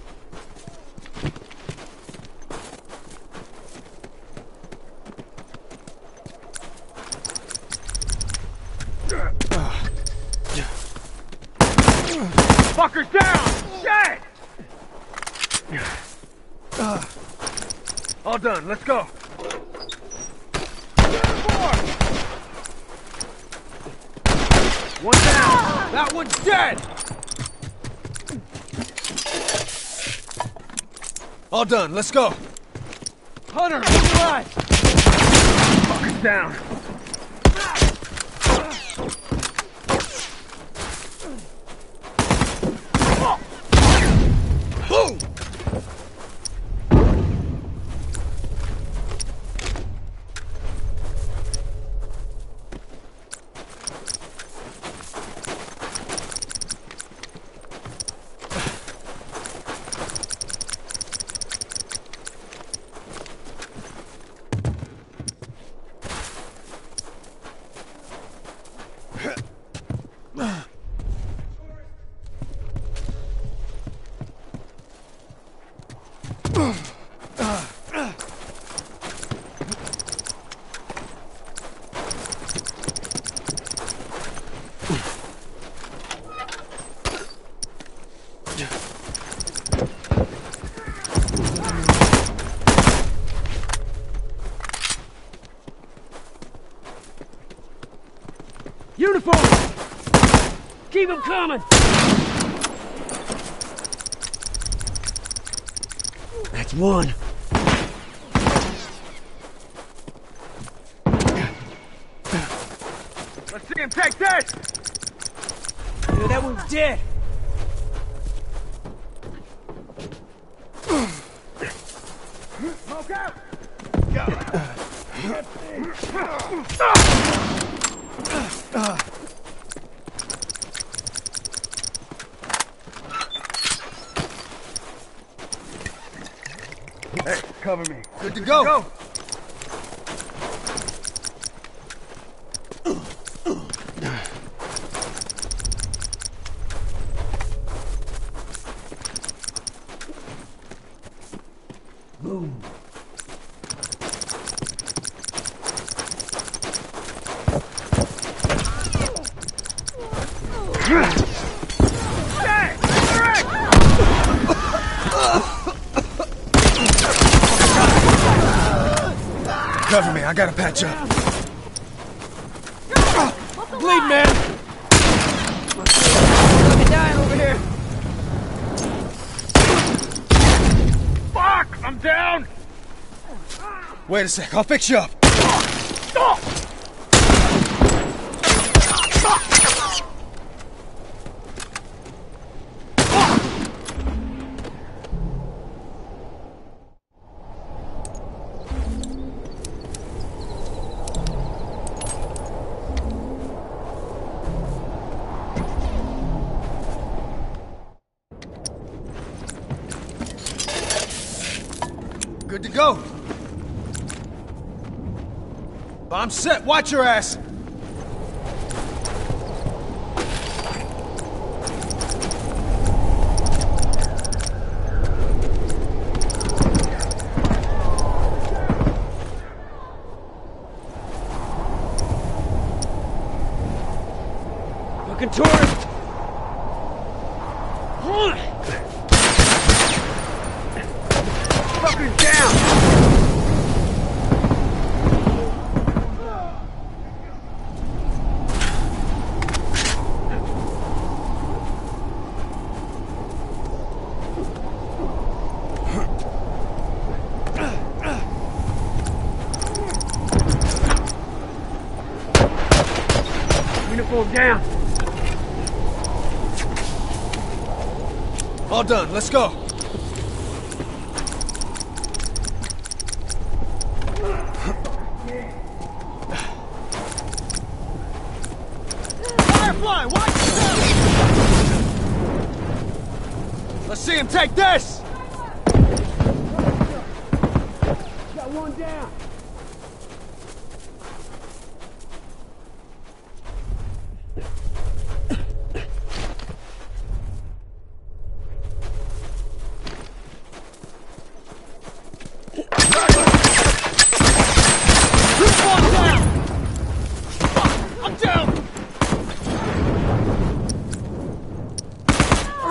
Fucker's down! Shit! Uh, All done, let's go. One down! that one's dead! All done, let's go. Hunter, right! Fucker's down. Boom! Uniform! Keep them coming! That's one. Let's see him take this! Yeah, that one's dead. Smoke out! Hey, cover me. Good to go. Go! Boom. Cover me, I gotta patch up. Bleed, man! Fucking dying over here. Fuck! I'm down! Wait a sec, I'll fix you up. Good to go. I'm set. Watch your ass. Fucking tourist! Fucker's down! Uniform down! All done. Let's go. Firefly, watch yourself! Let's see him take this! Got one down.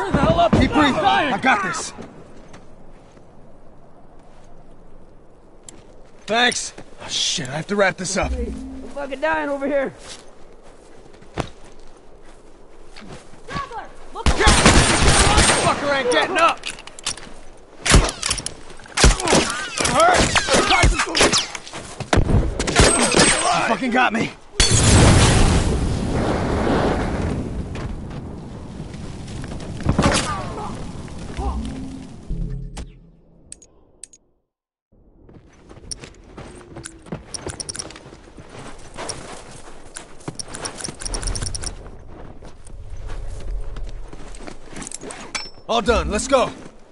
Hurry the hell up! Keep breathing. Fire. I got this. Thanks. Oh, shit, I have to wrap this up. I'm fucking dying over here. Traveler, look around. Fucker ain't getting up. Hurt. You fucking got me. All done, let's go.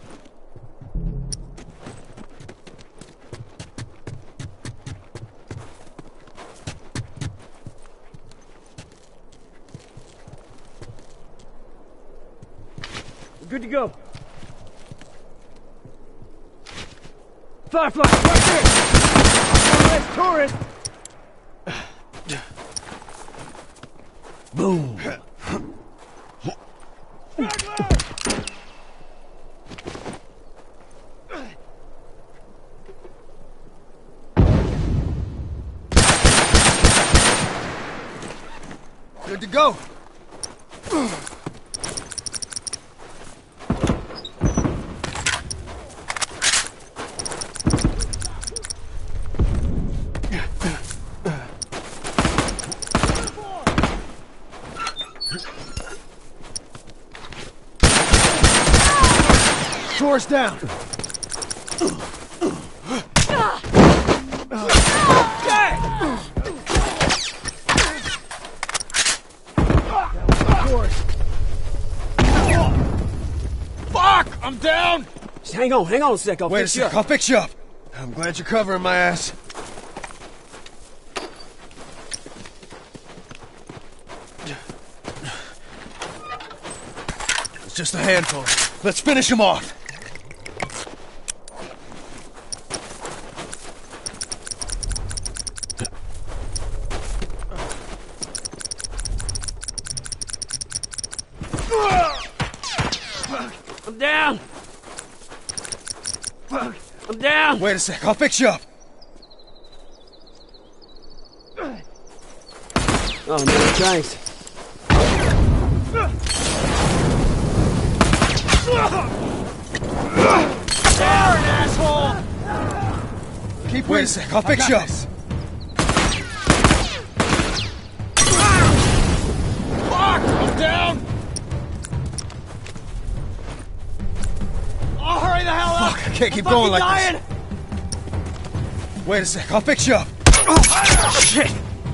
We're good to go. Firefly, right there! Last tourist! Boom! Good to go. Doors down. Fuck! I'm down! Just hang on, hang on a sec. I'll Wait a fix you sec, up. I'll fix you up. I'm glad you're covering my ass. It's just a handful. Let's finish him off. I'm down! I'm down! Wait a sec, I'll fix you up. Oh, no, thanks. Darn, asshole! Keep Wait a sec, I'll fix you up. Fuck! I'm down! Oh, hurry the hell up! Fuck, I can't keep I'm going like dying. this. Wait a sec, I'll fix you up. Oh, shit!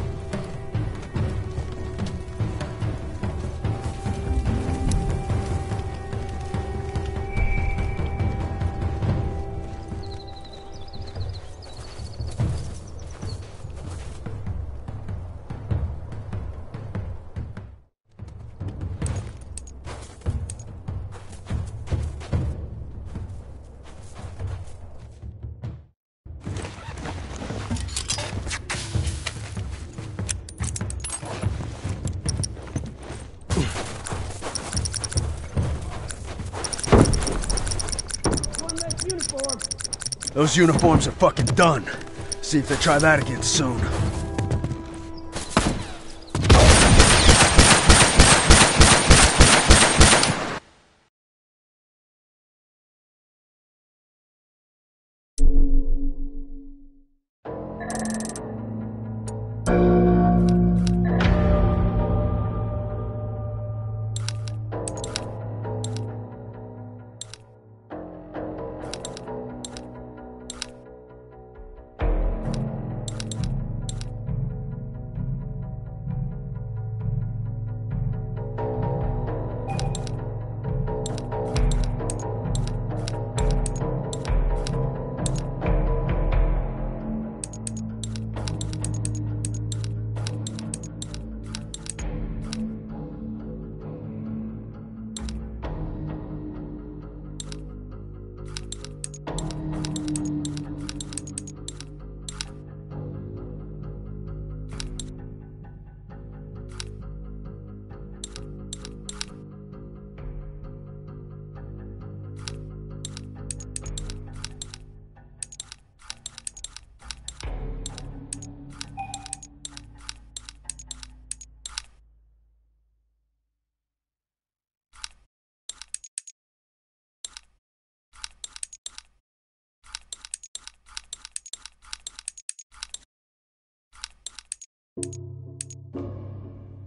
Those uniforms are fucking done. See if they try that again soon.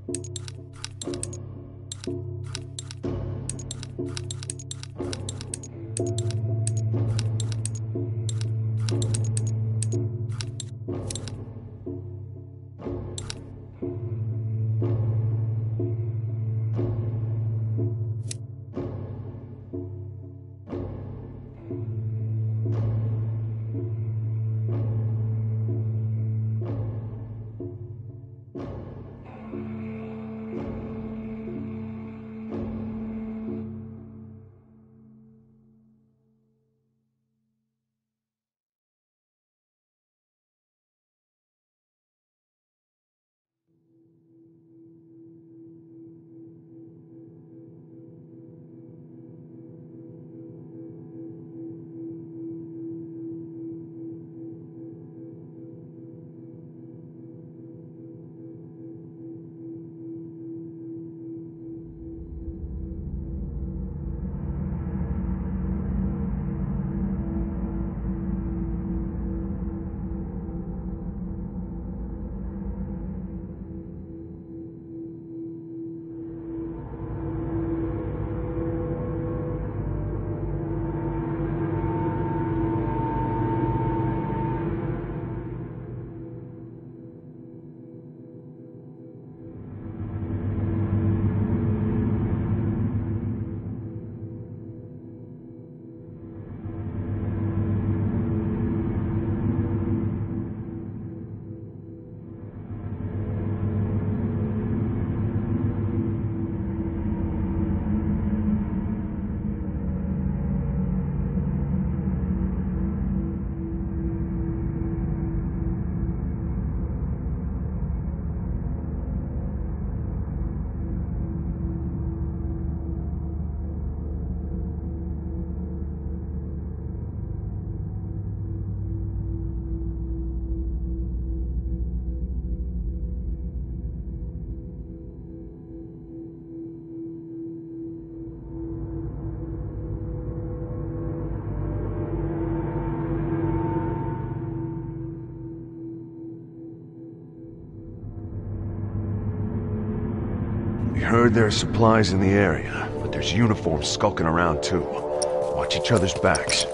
We heard there are supplies in the area, but there's uniforms skulking around too. Watch each other's backs.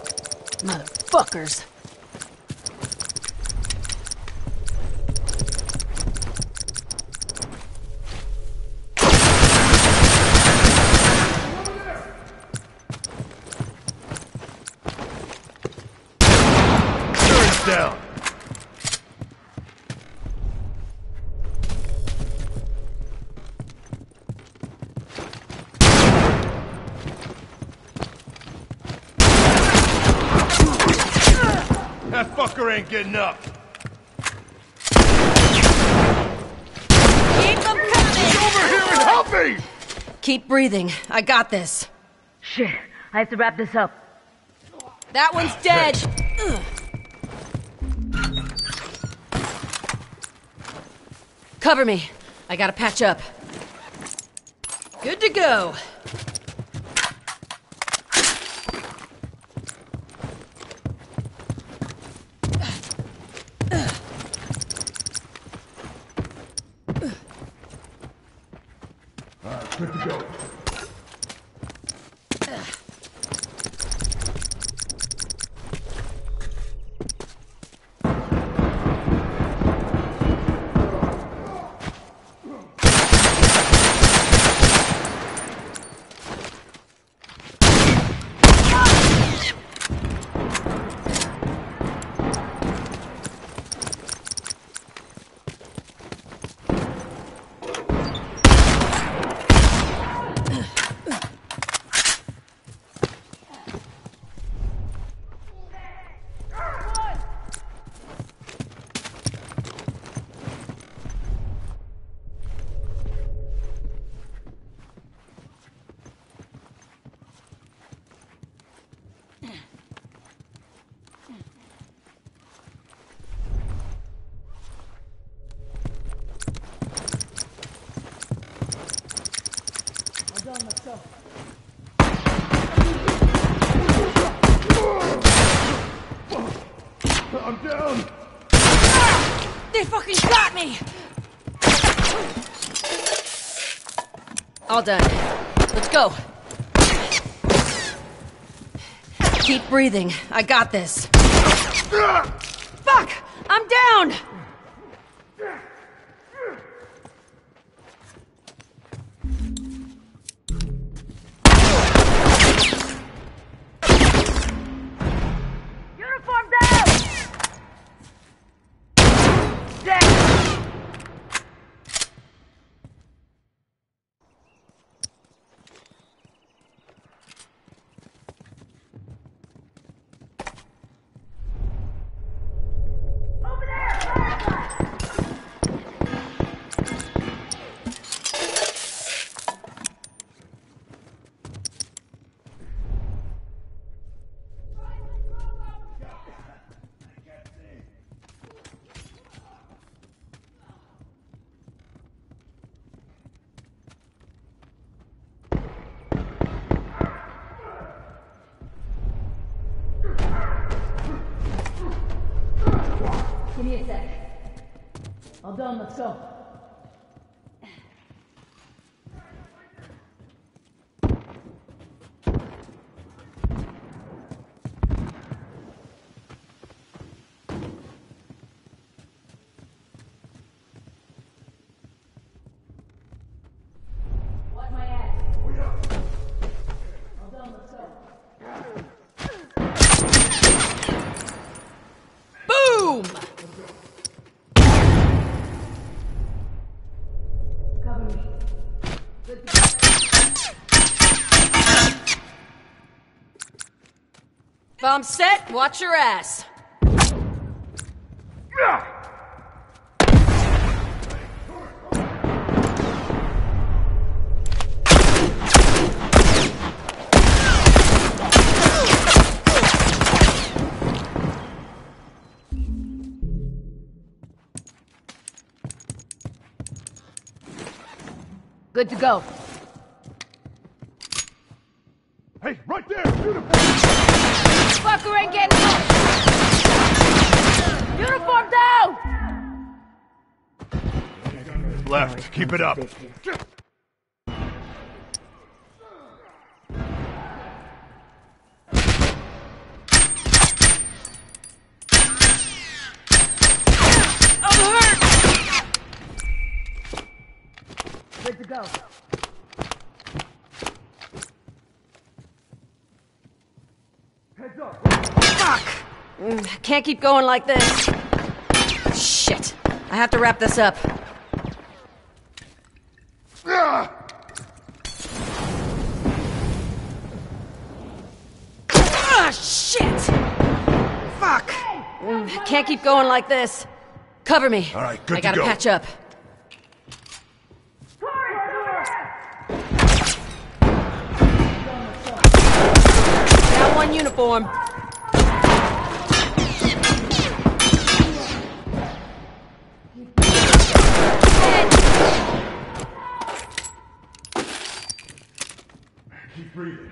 Motherfuckers. Turret down! That fucker ain't getting up! Keep them coming! Over here and help me! Keep breathing. I got this. Shit, I have to wrap this up. That one's dead. Ugh. Cover me. I gotta patch up. Good to go. Good to go. I'm down! They fucking got me! All done. Let's go. Keep breathing. I got this. Fuck! I'm down! Uniform down! Dead! Over there! Give me a sec. All done, let's go. Watch my ass. All done, let's go. Boom! Cover me. Good to go. Bomb set, watch your ass. Good to go. Hey, right there! Uniform! Fucker ain't getting up! Uniform down! Left. Keep it up. I'm hurt! Good to go. Heads up. Fuck! Mm, can't keep going like this. Shit. I have to wrap this up. Ah, shit! Fuck! Mm, can't keep going like this. Cover me. All right, good I to gotta go. patch up. Got one uniform. Keep breathing.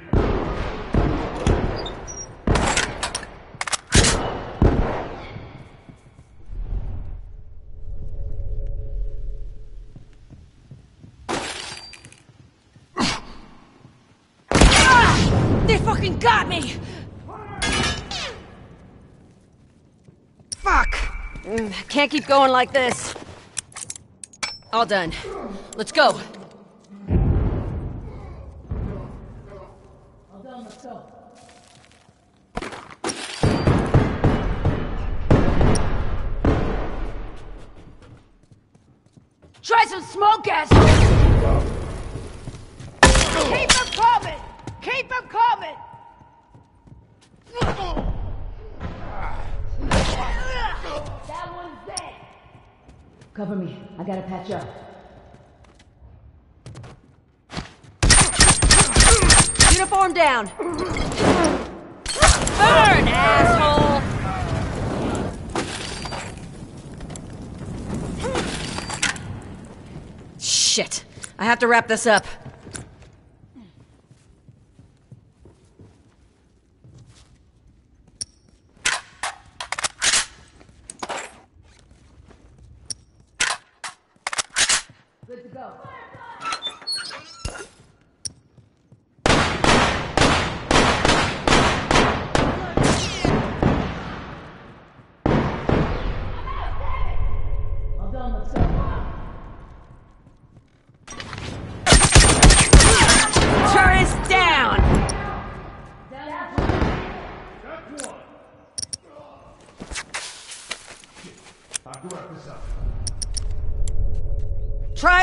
They fucking got me! Fuck! Mm, can't keep going like this. All done. Let's go. All done, let's go. Try some smoke gas! Keep them coming! Keep them coming! That one's dead! Cover me. I gotta patch up. Uniform down. Burn, asshole! Shit. I have to wrap this up. Good to go.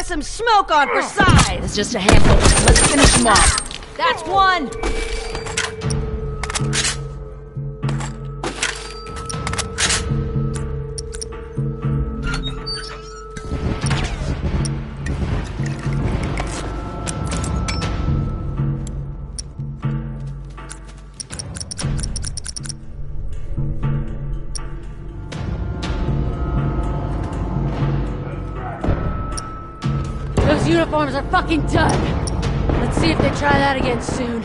some smoke on for size! It's just a handful. Let's finish them off. That's one! Those uniforms are fucking done. Let's see if they try that again soon.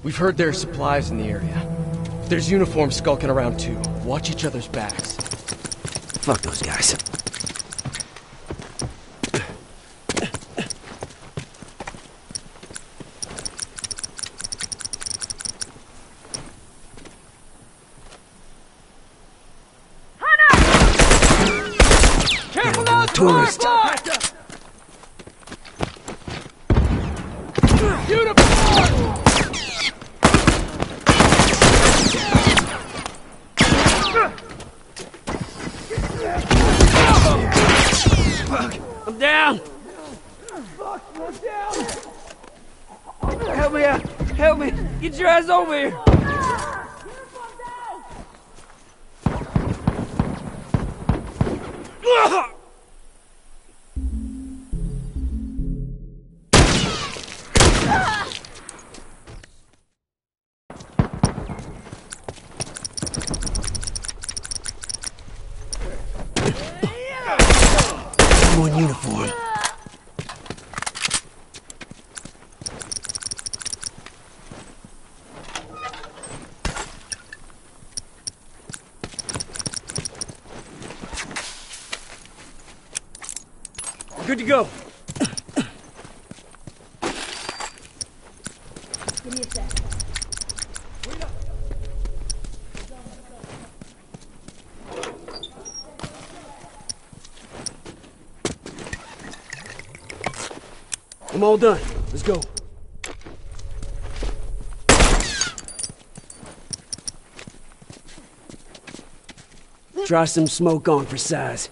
We've heard there are supplies in the area. There's uniforms skulking around too. Watch each other's backs. Fuck those guys. Careful now, tourist. I'm down! Help me out! Help me! Get your ass over here! I'm on uniform. Good to go. Give me a sec. I'm all done. Let's go. Try some smoke on for size.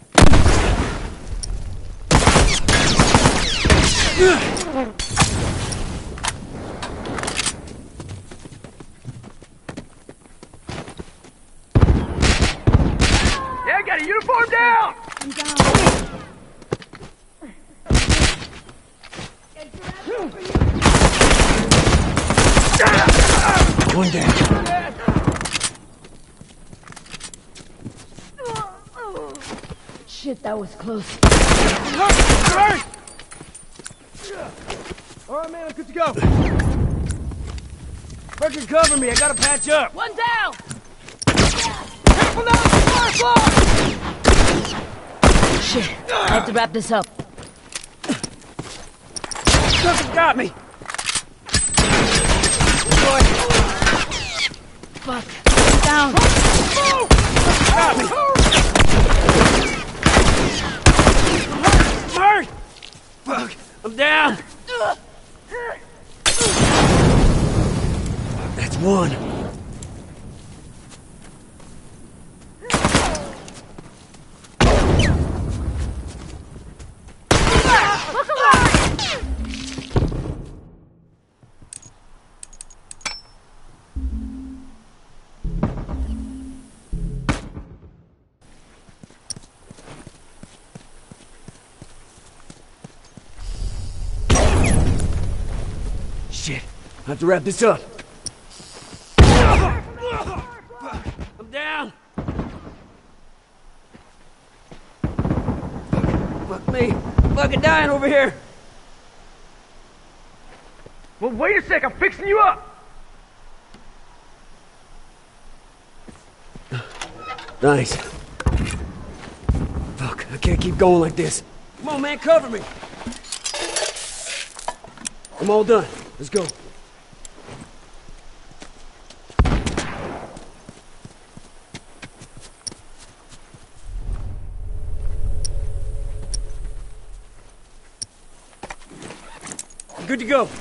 Yeah, I got a uniform down! I'm down. One down. Shit, that was close. Alright, man, I'm good to go. Fucking cover me, I gotta patch up. One down! Careful now, Firefly! Shit, I have to wrap this up. Something got me. Fuck. Down. Got me. Hurt! Fuck, I'm down. That's one. Shit. I have to wrap this up. I'm down. Fuck me. I'm fucking dying over here. Well, wait a sec, I'm fixing you up! Nice. Fuck, I can't keep going like this. Come on, man, cover me. I'm all done. Let's go. Good to go.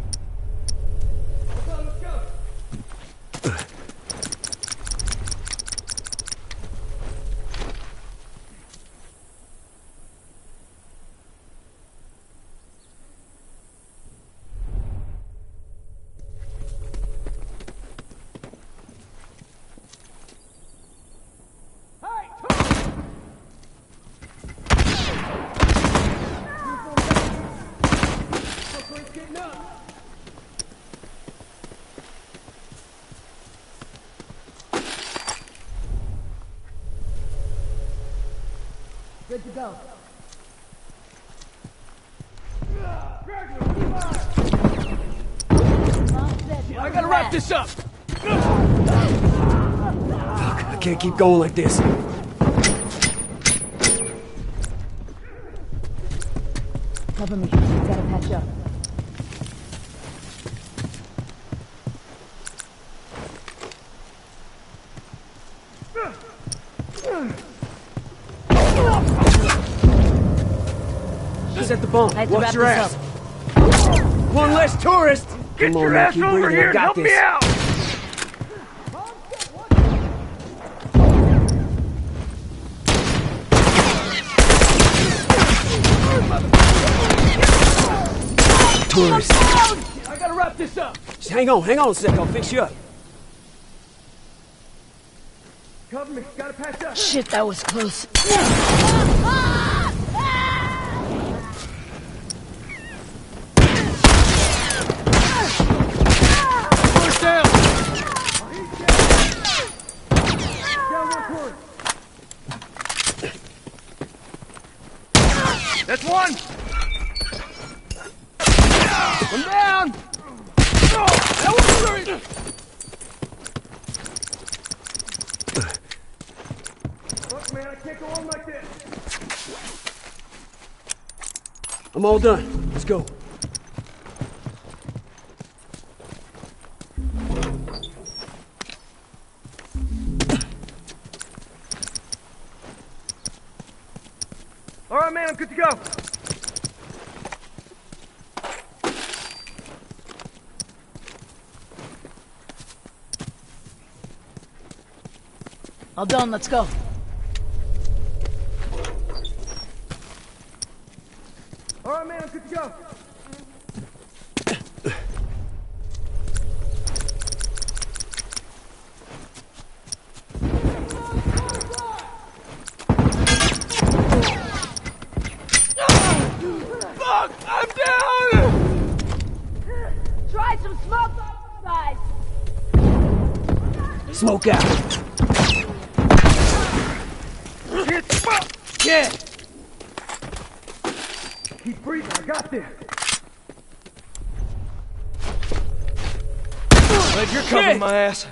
Good to go. Mom said I gotta wrap this up! Fuck, I can't keep going like this. Cover me. Gotta patch up. Set the bomb. I have to Watch wrap your this ass. up. One less tourist. Get Come on, your man, ass keep over breathing. here I and got help this. me out! Tourist. I gotta wrap this up! Just hang on, hang on a sec. I'll fix you up. Cover me, gotta patch up! Shit, that was close. First down! That's one! I'm down! Oh, that was great! Fuck, man, I can't go on like this! I'm all done. Let's go. All right, man, I'm good to go. All done, let's go. All right, man, I'm good to go. Fuck! I'm down! Try some smoke outside. Smoke out. Shit, fuck! Yeah. Keep breathing, I got this. Glad you're covering my ass.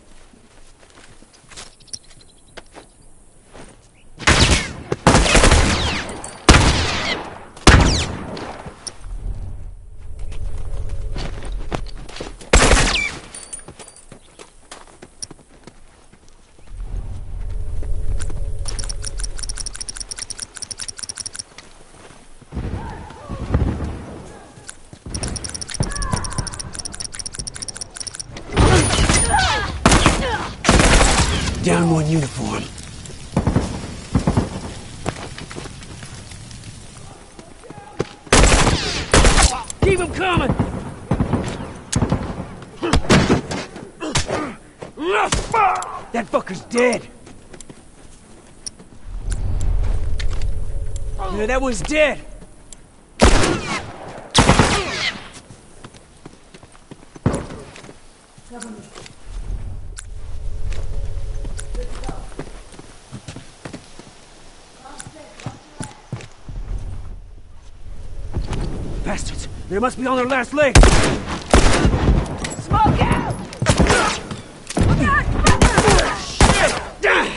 Down one uniform. Keep him coming! That fucker's dead. Yeah, that one's dead. Bastards! They must be on their last leg! Smoke out! Down!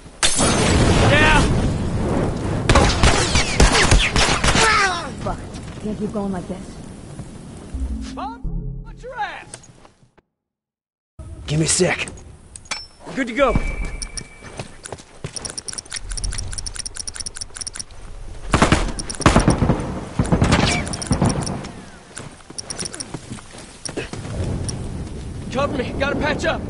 Fuck. Can't keep going like this. Mom, watch your ass! Give me a sec. We're good to go. Cover me, gotta patch up!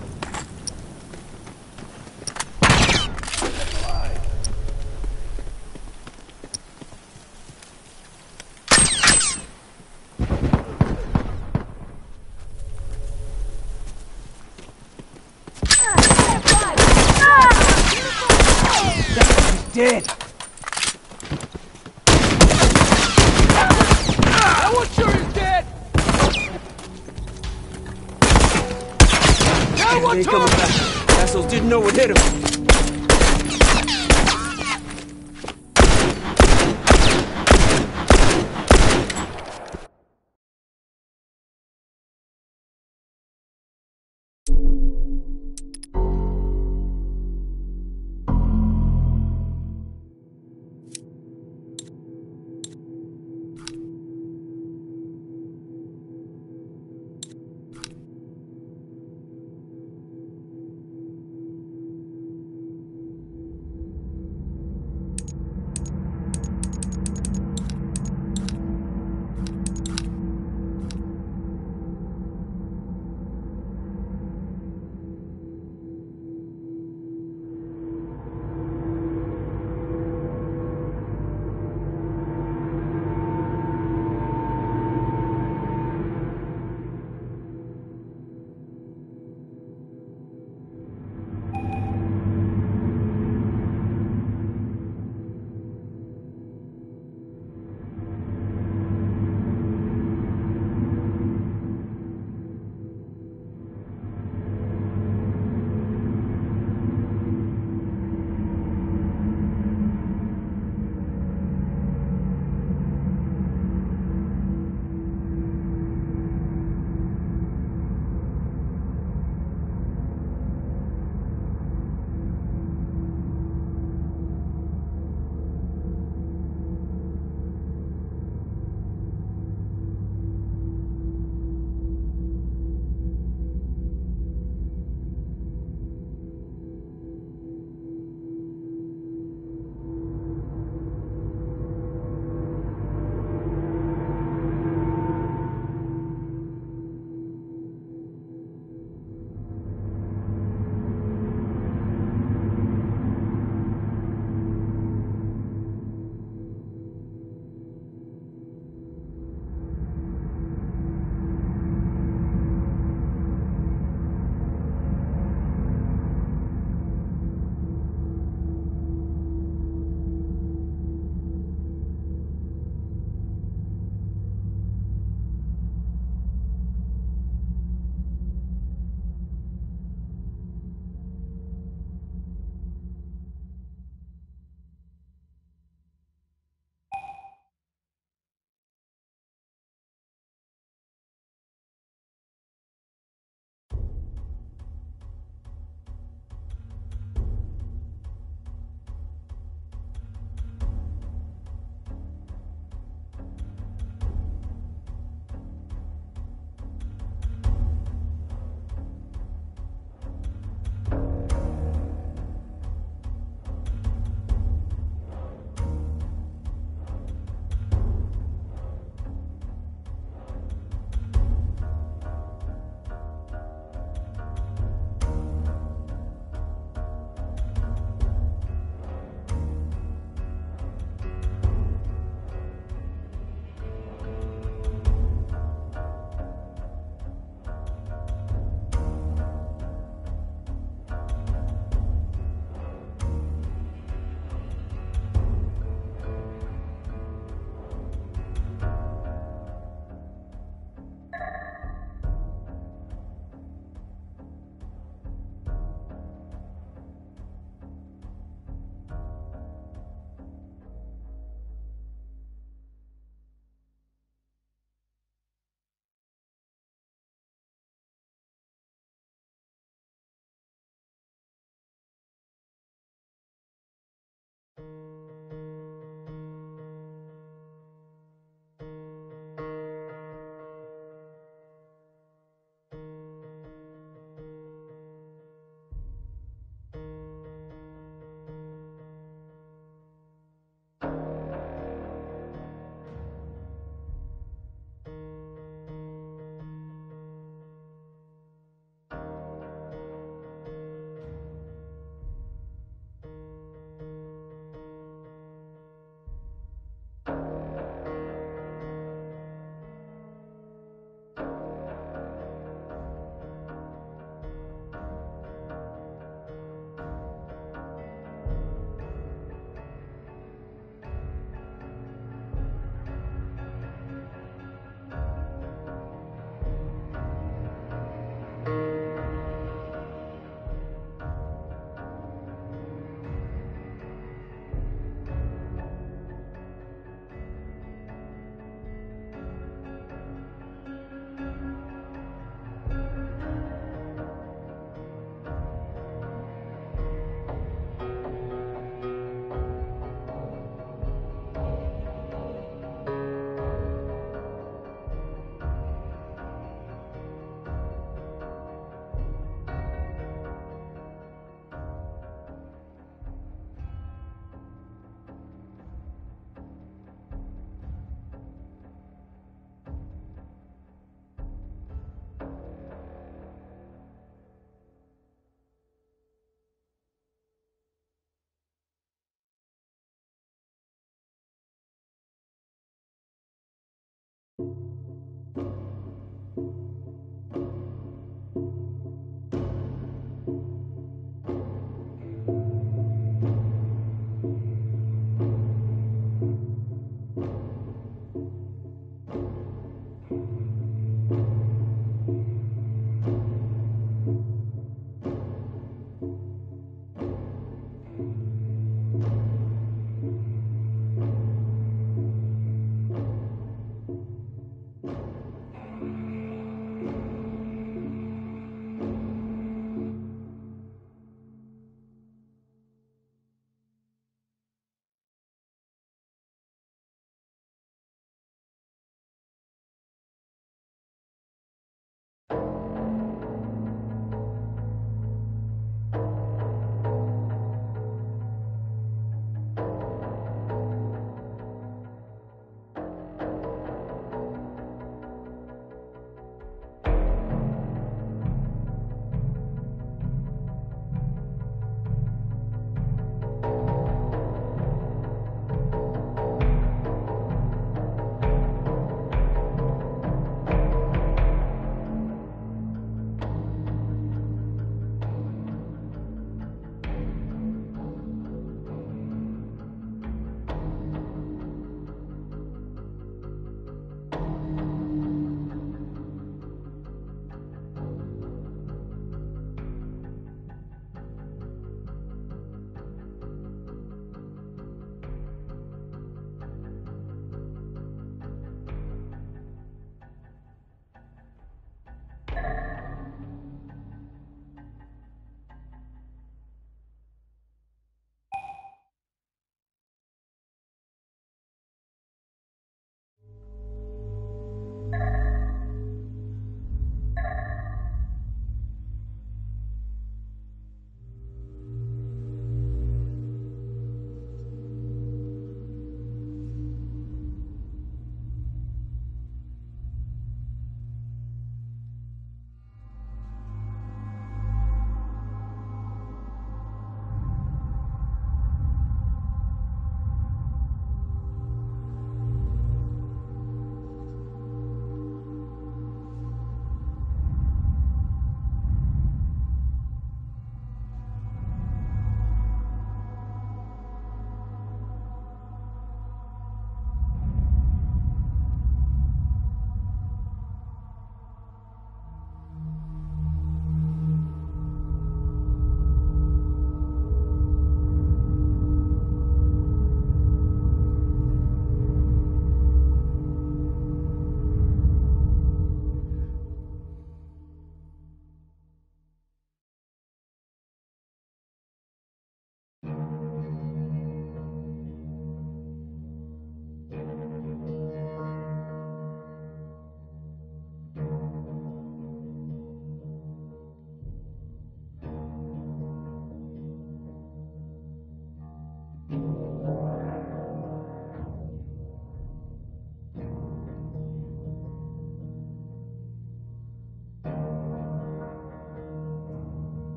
Dead. That one sure is dead! That one They ain't coming too! back. Assholes didn't know what hit him.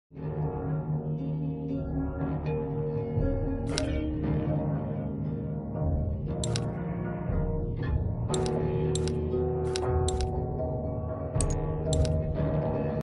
Thank you.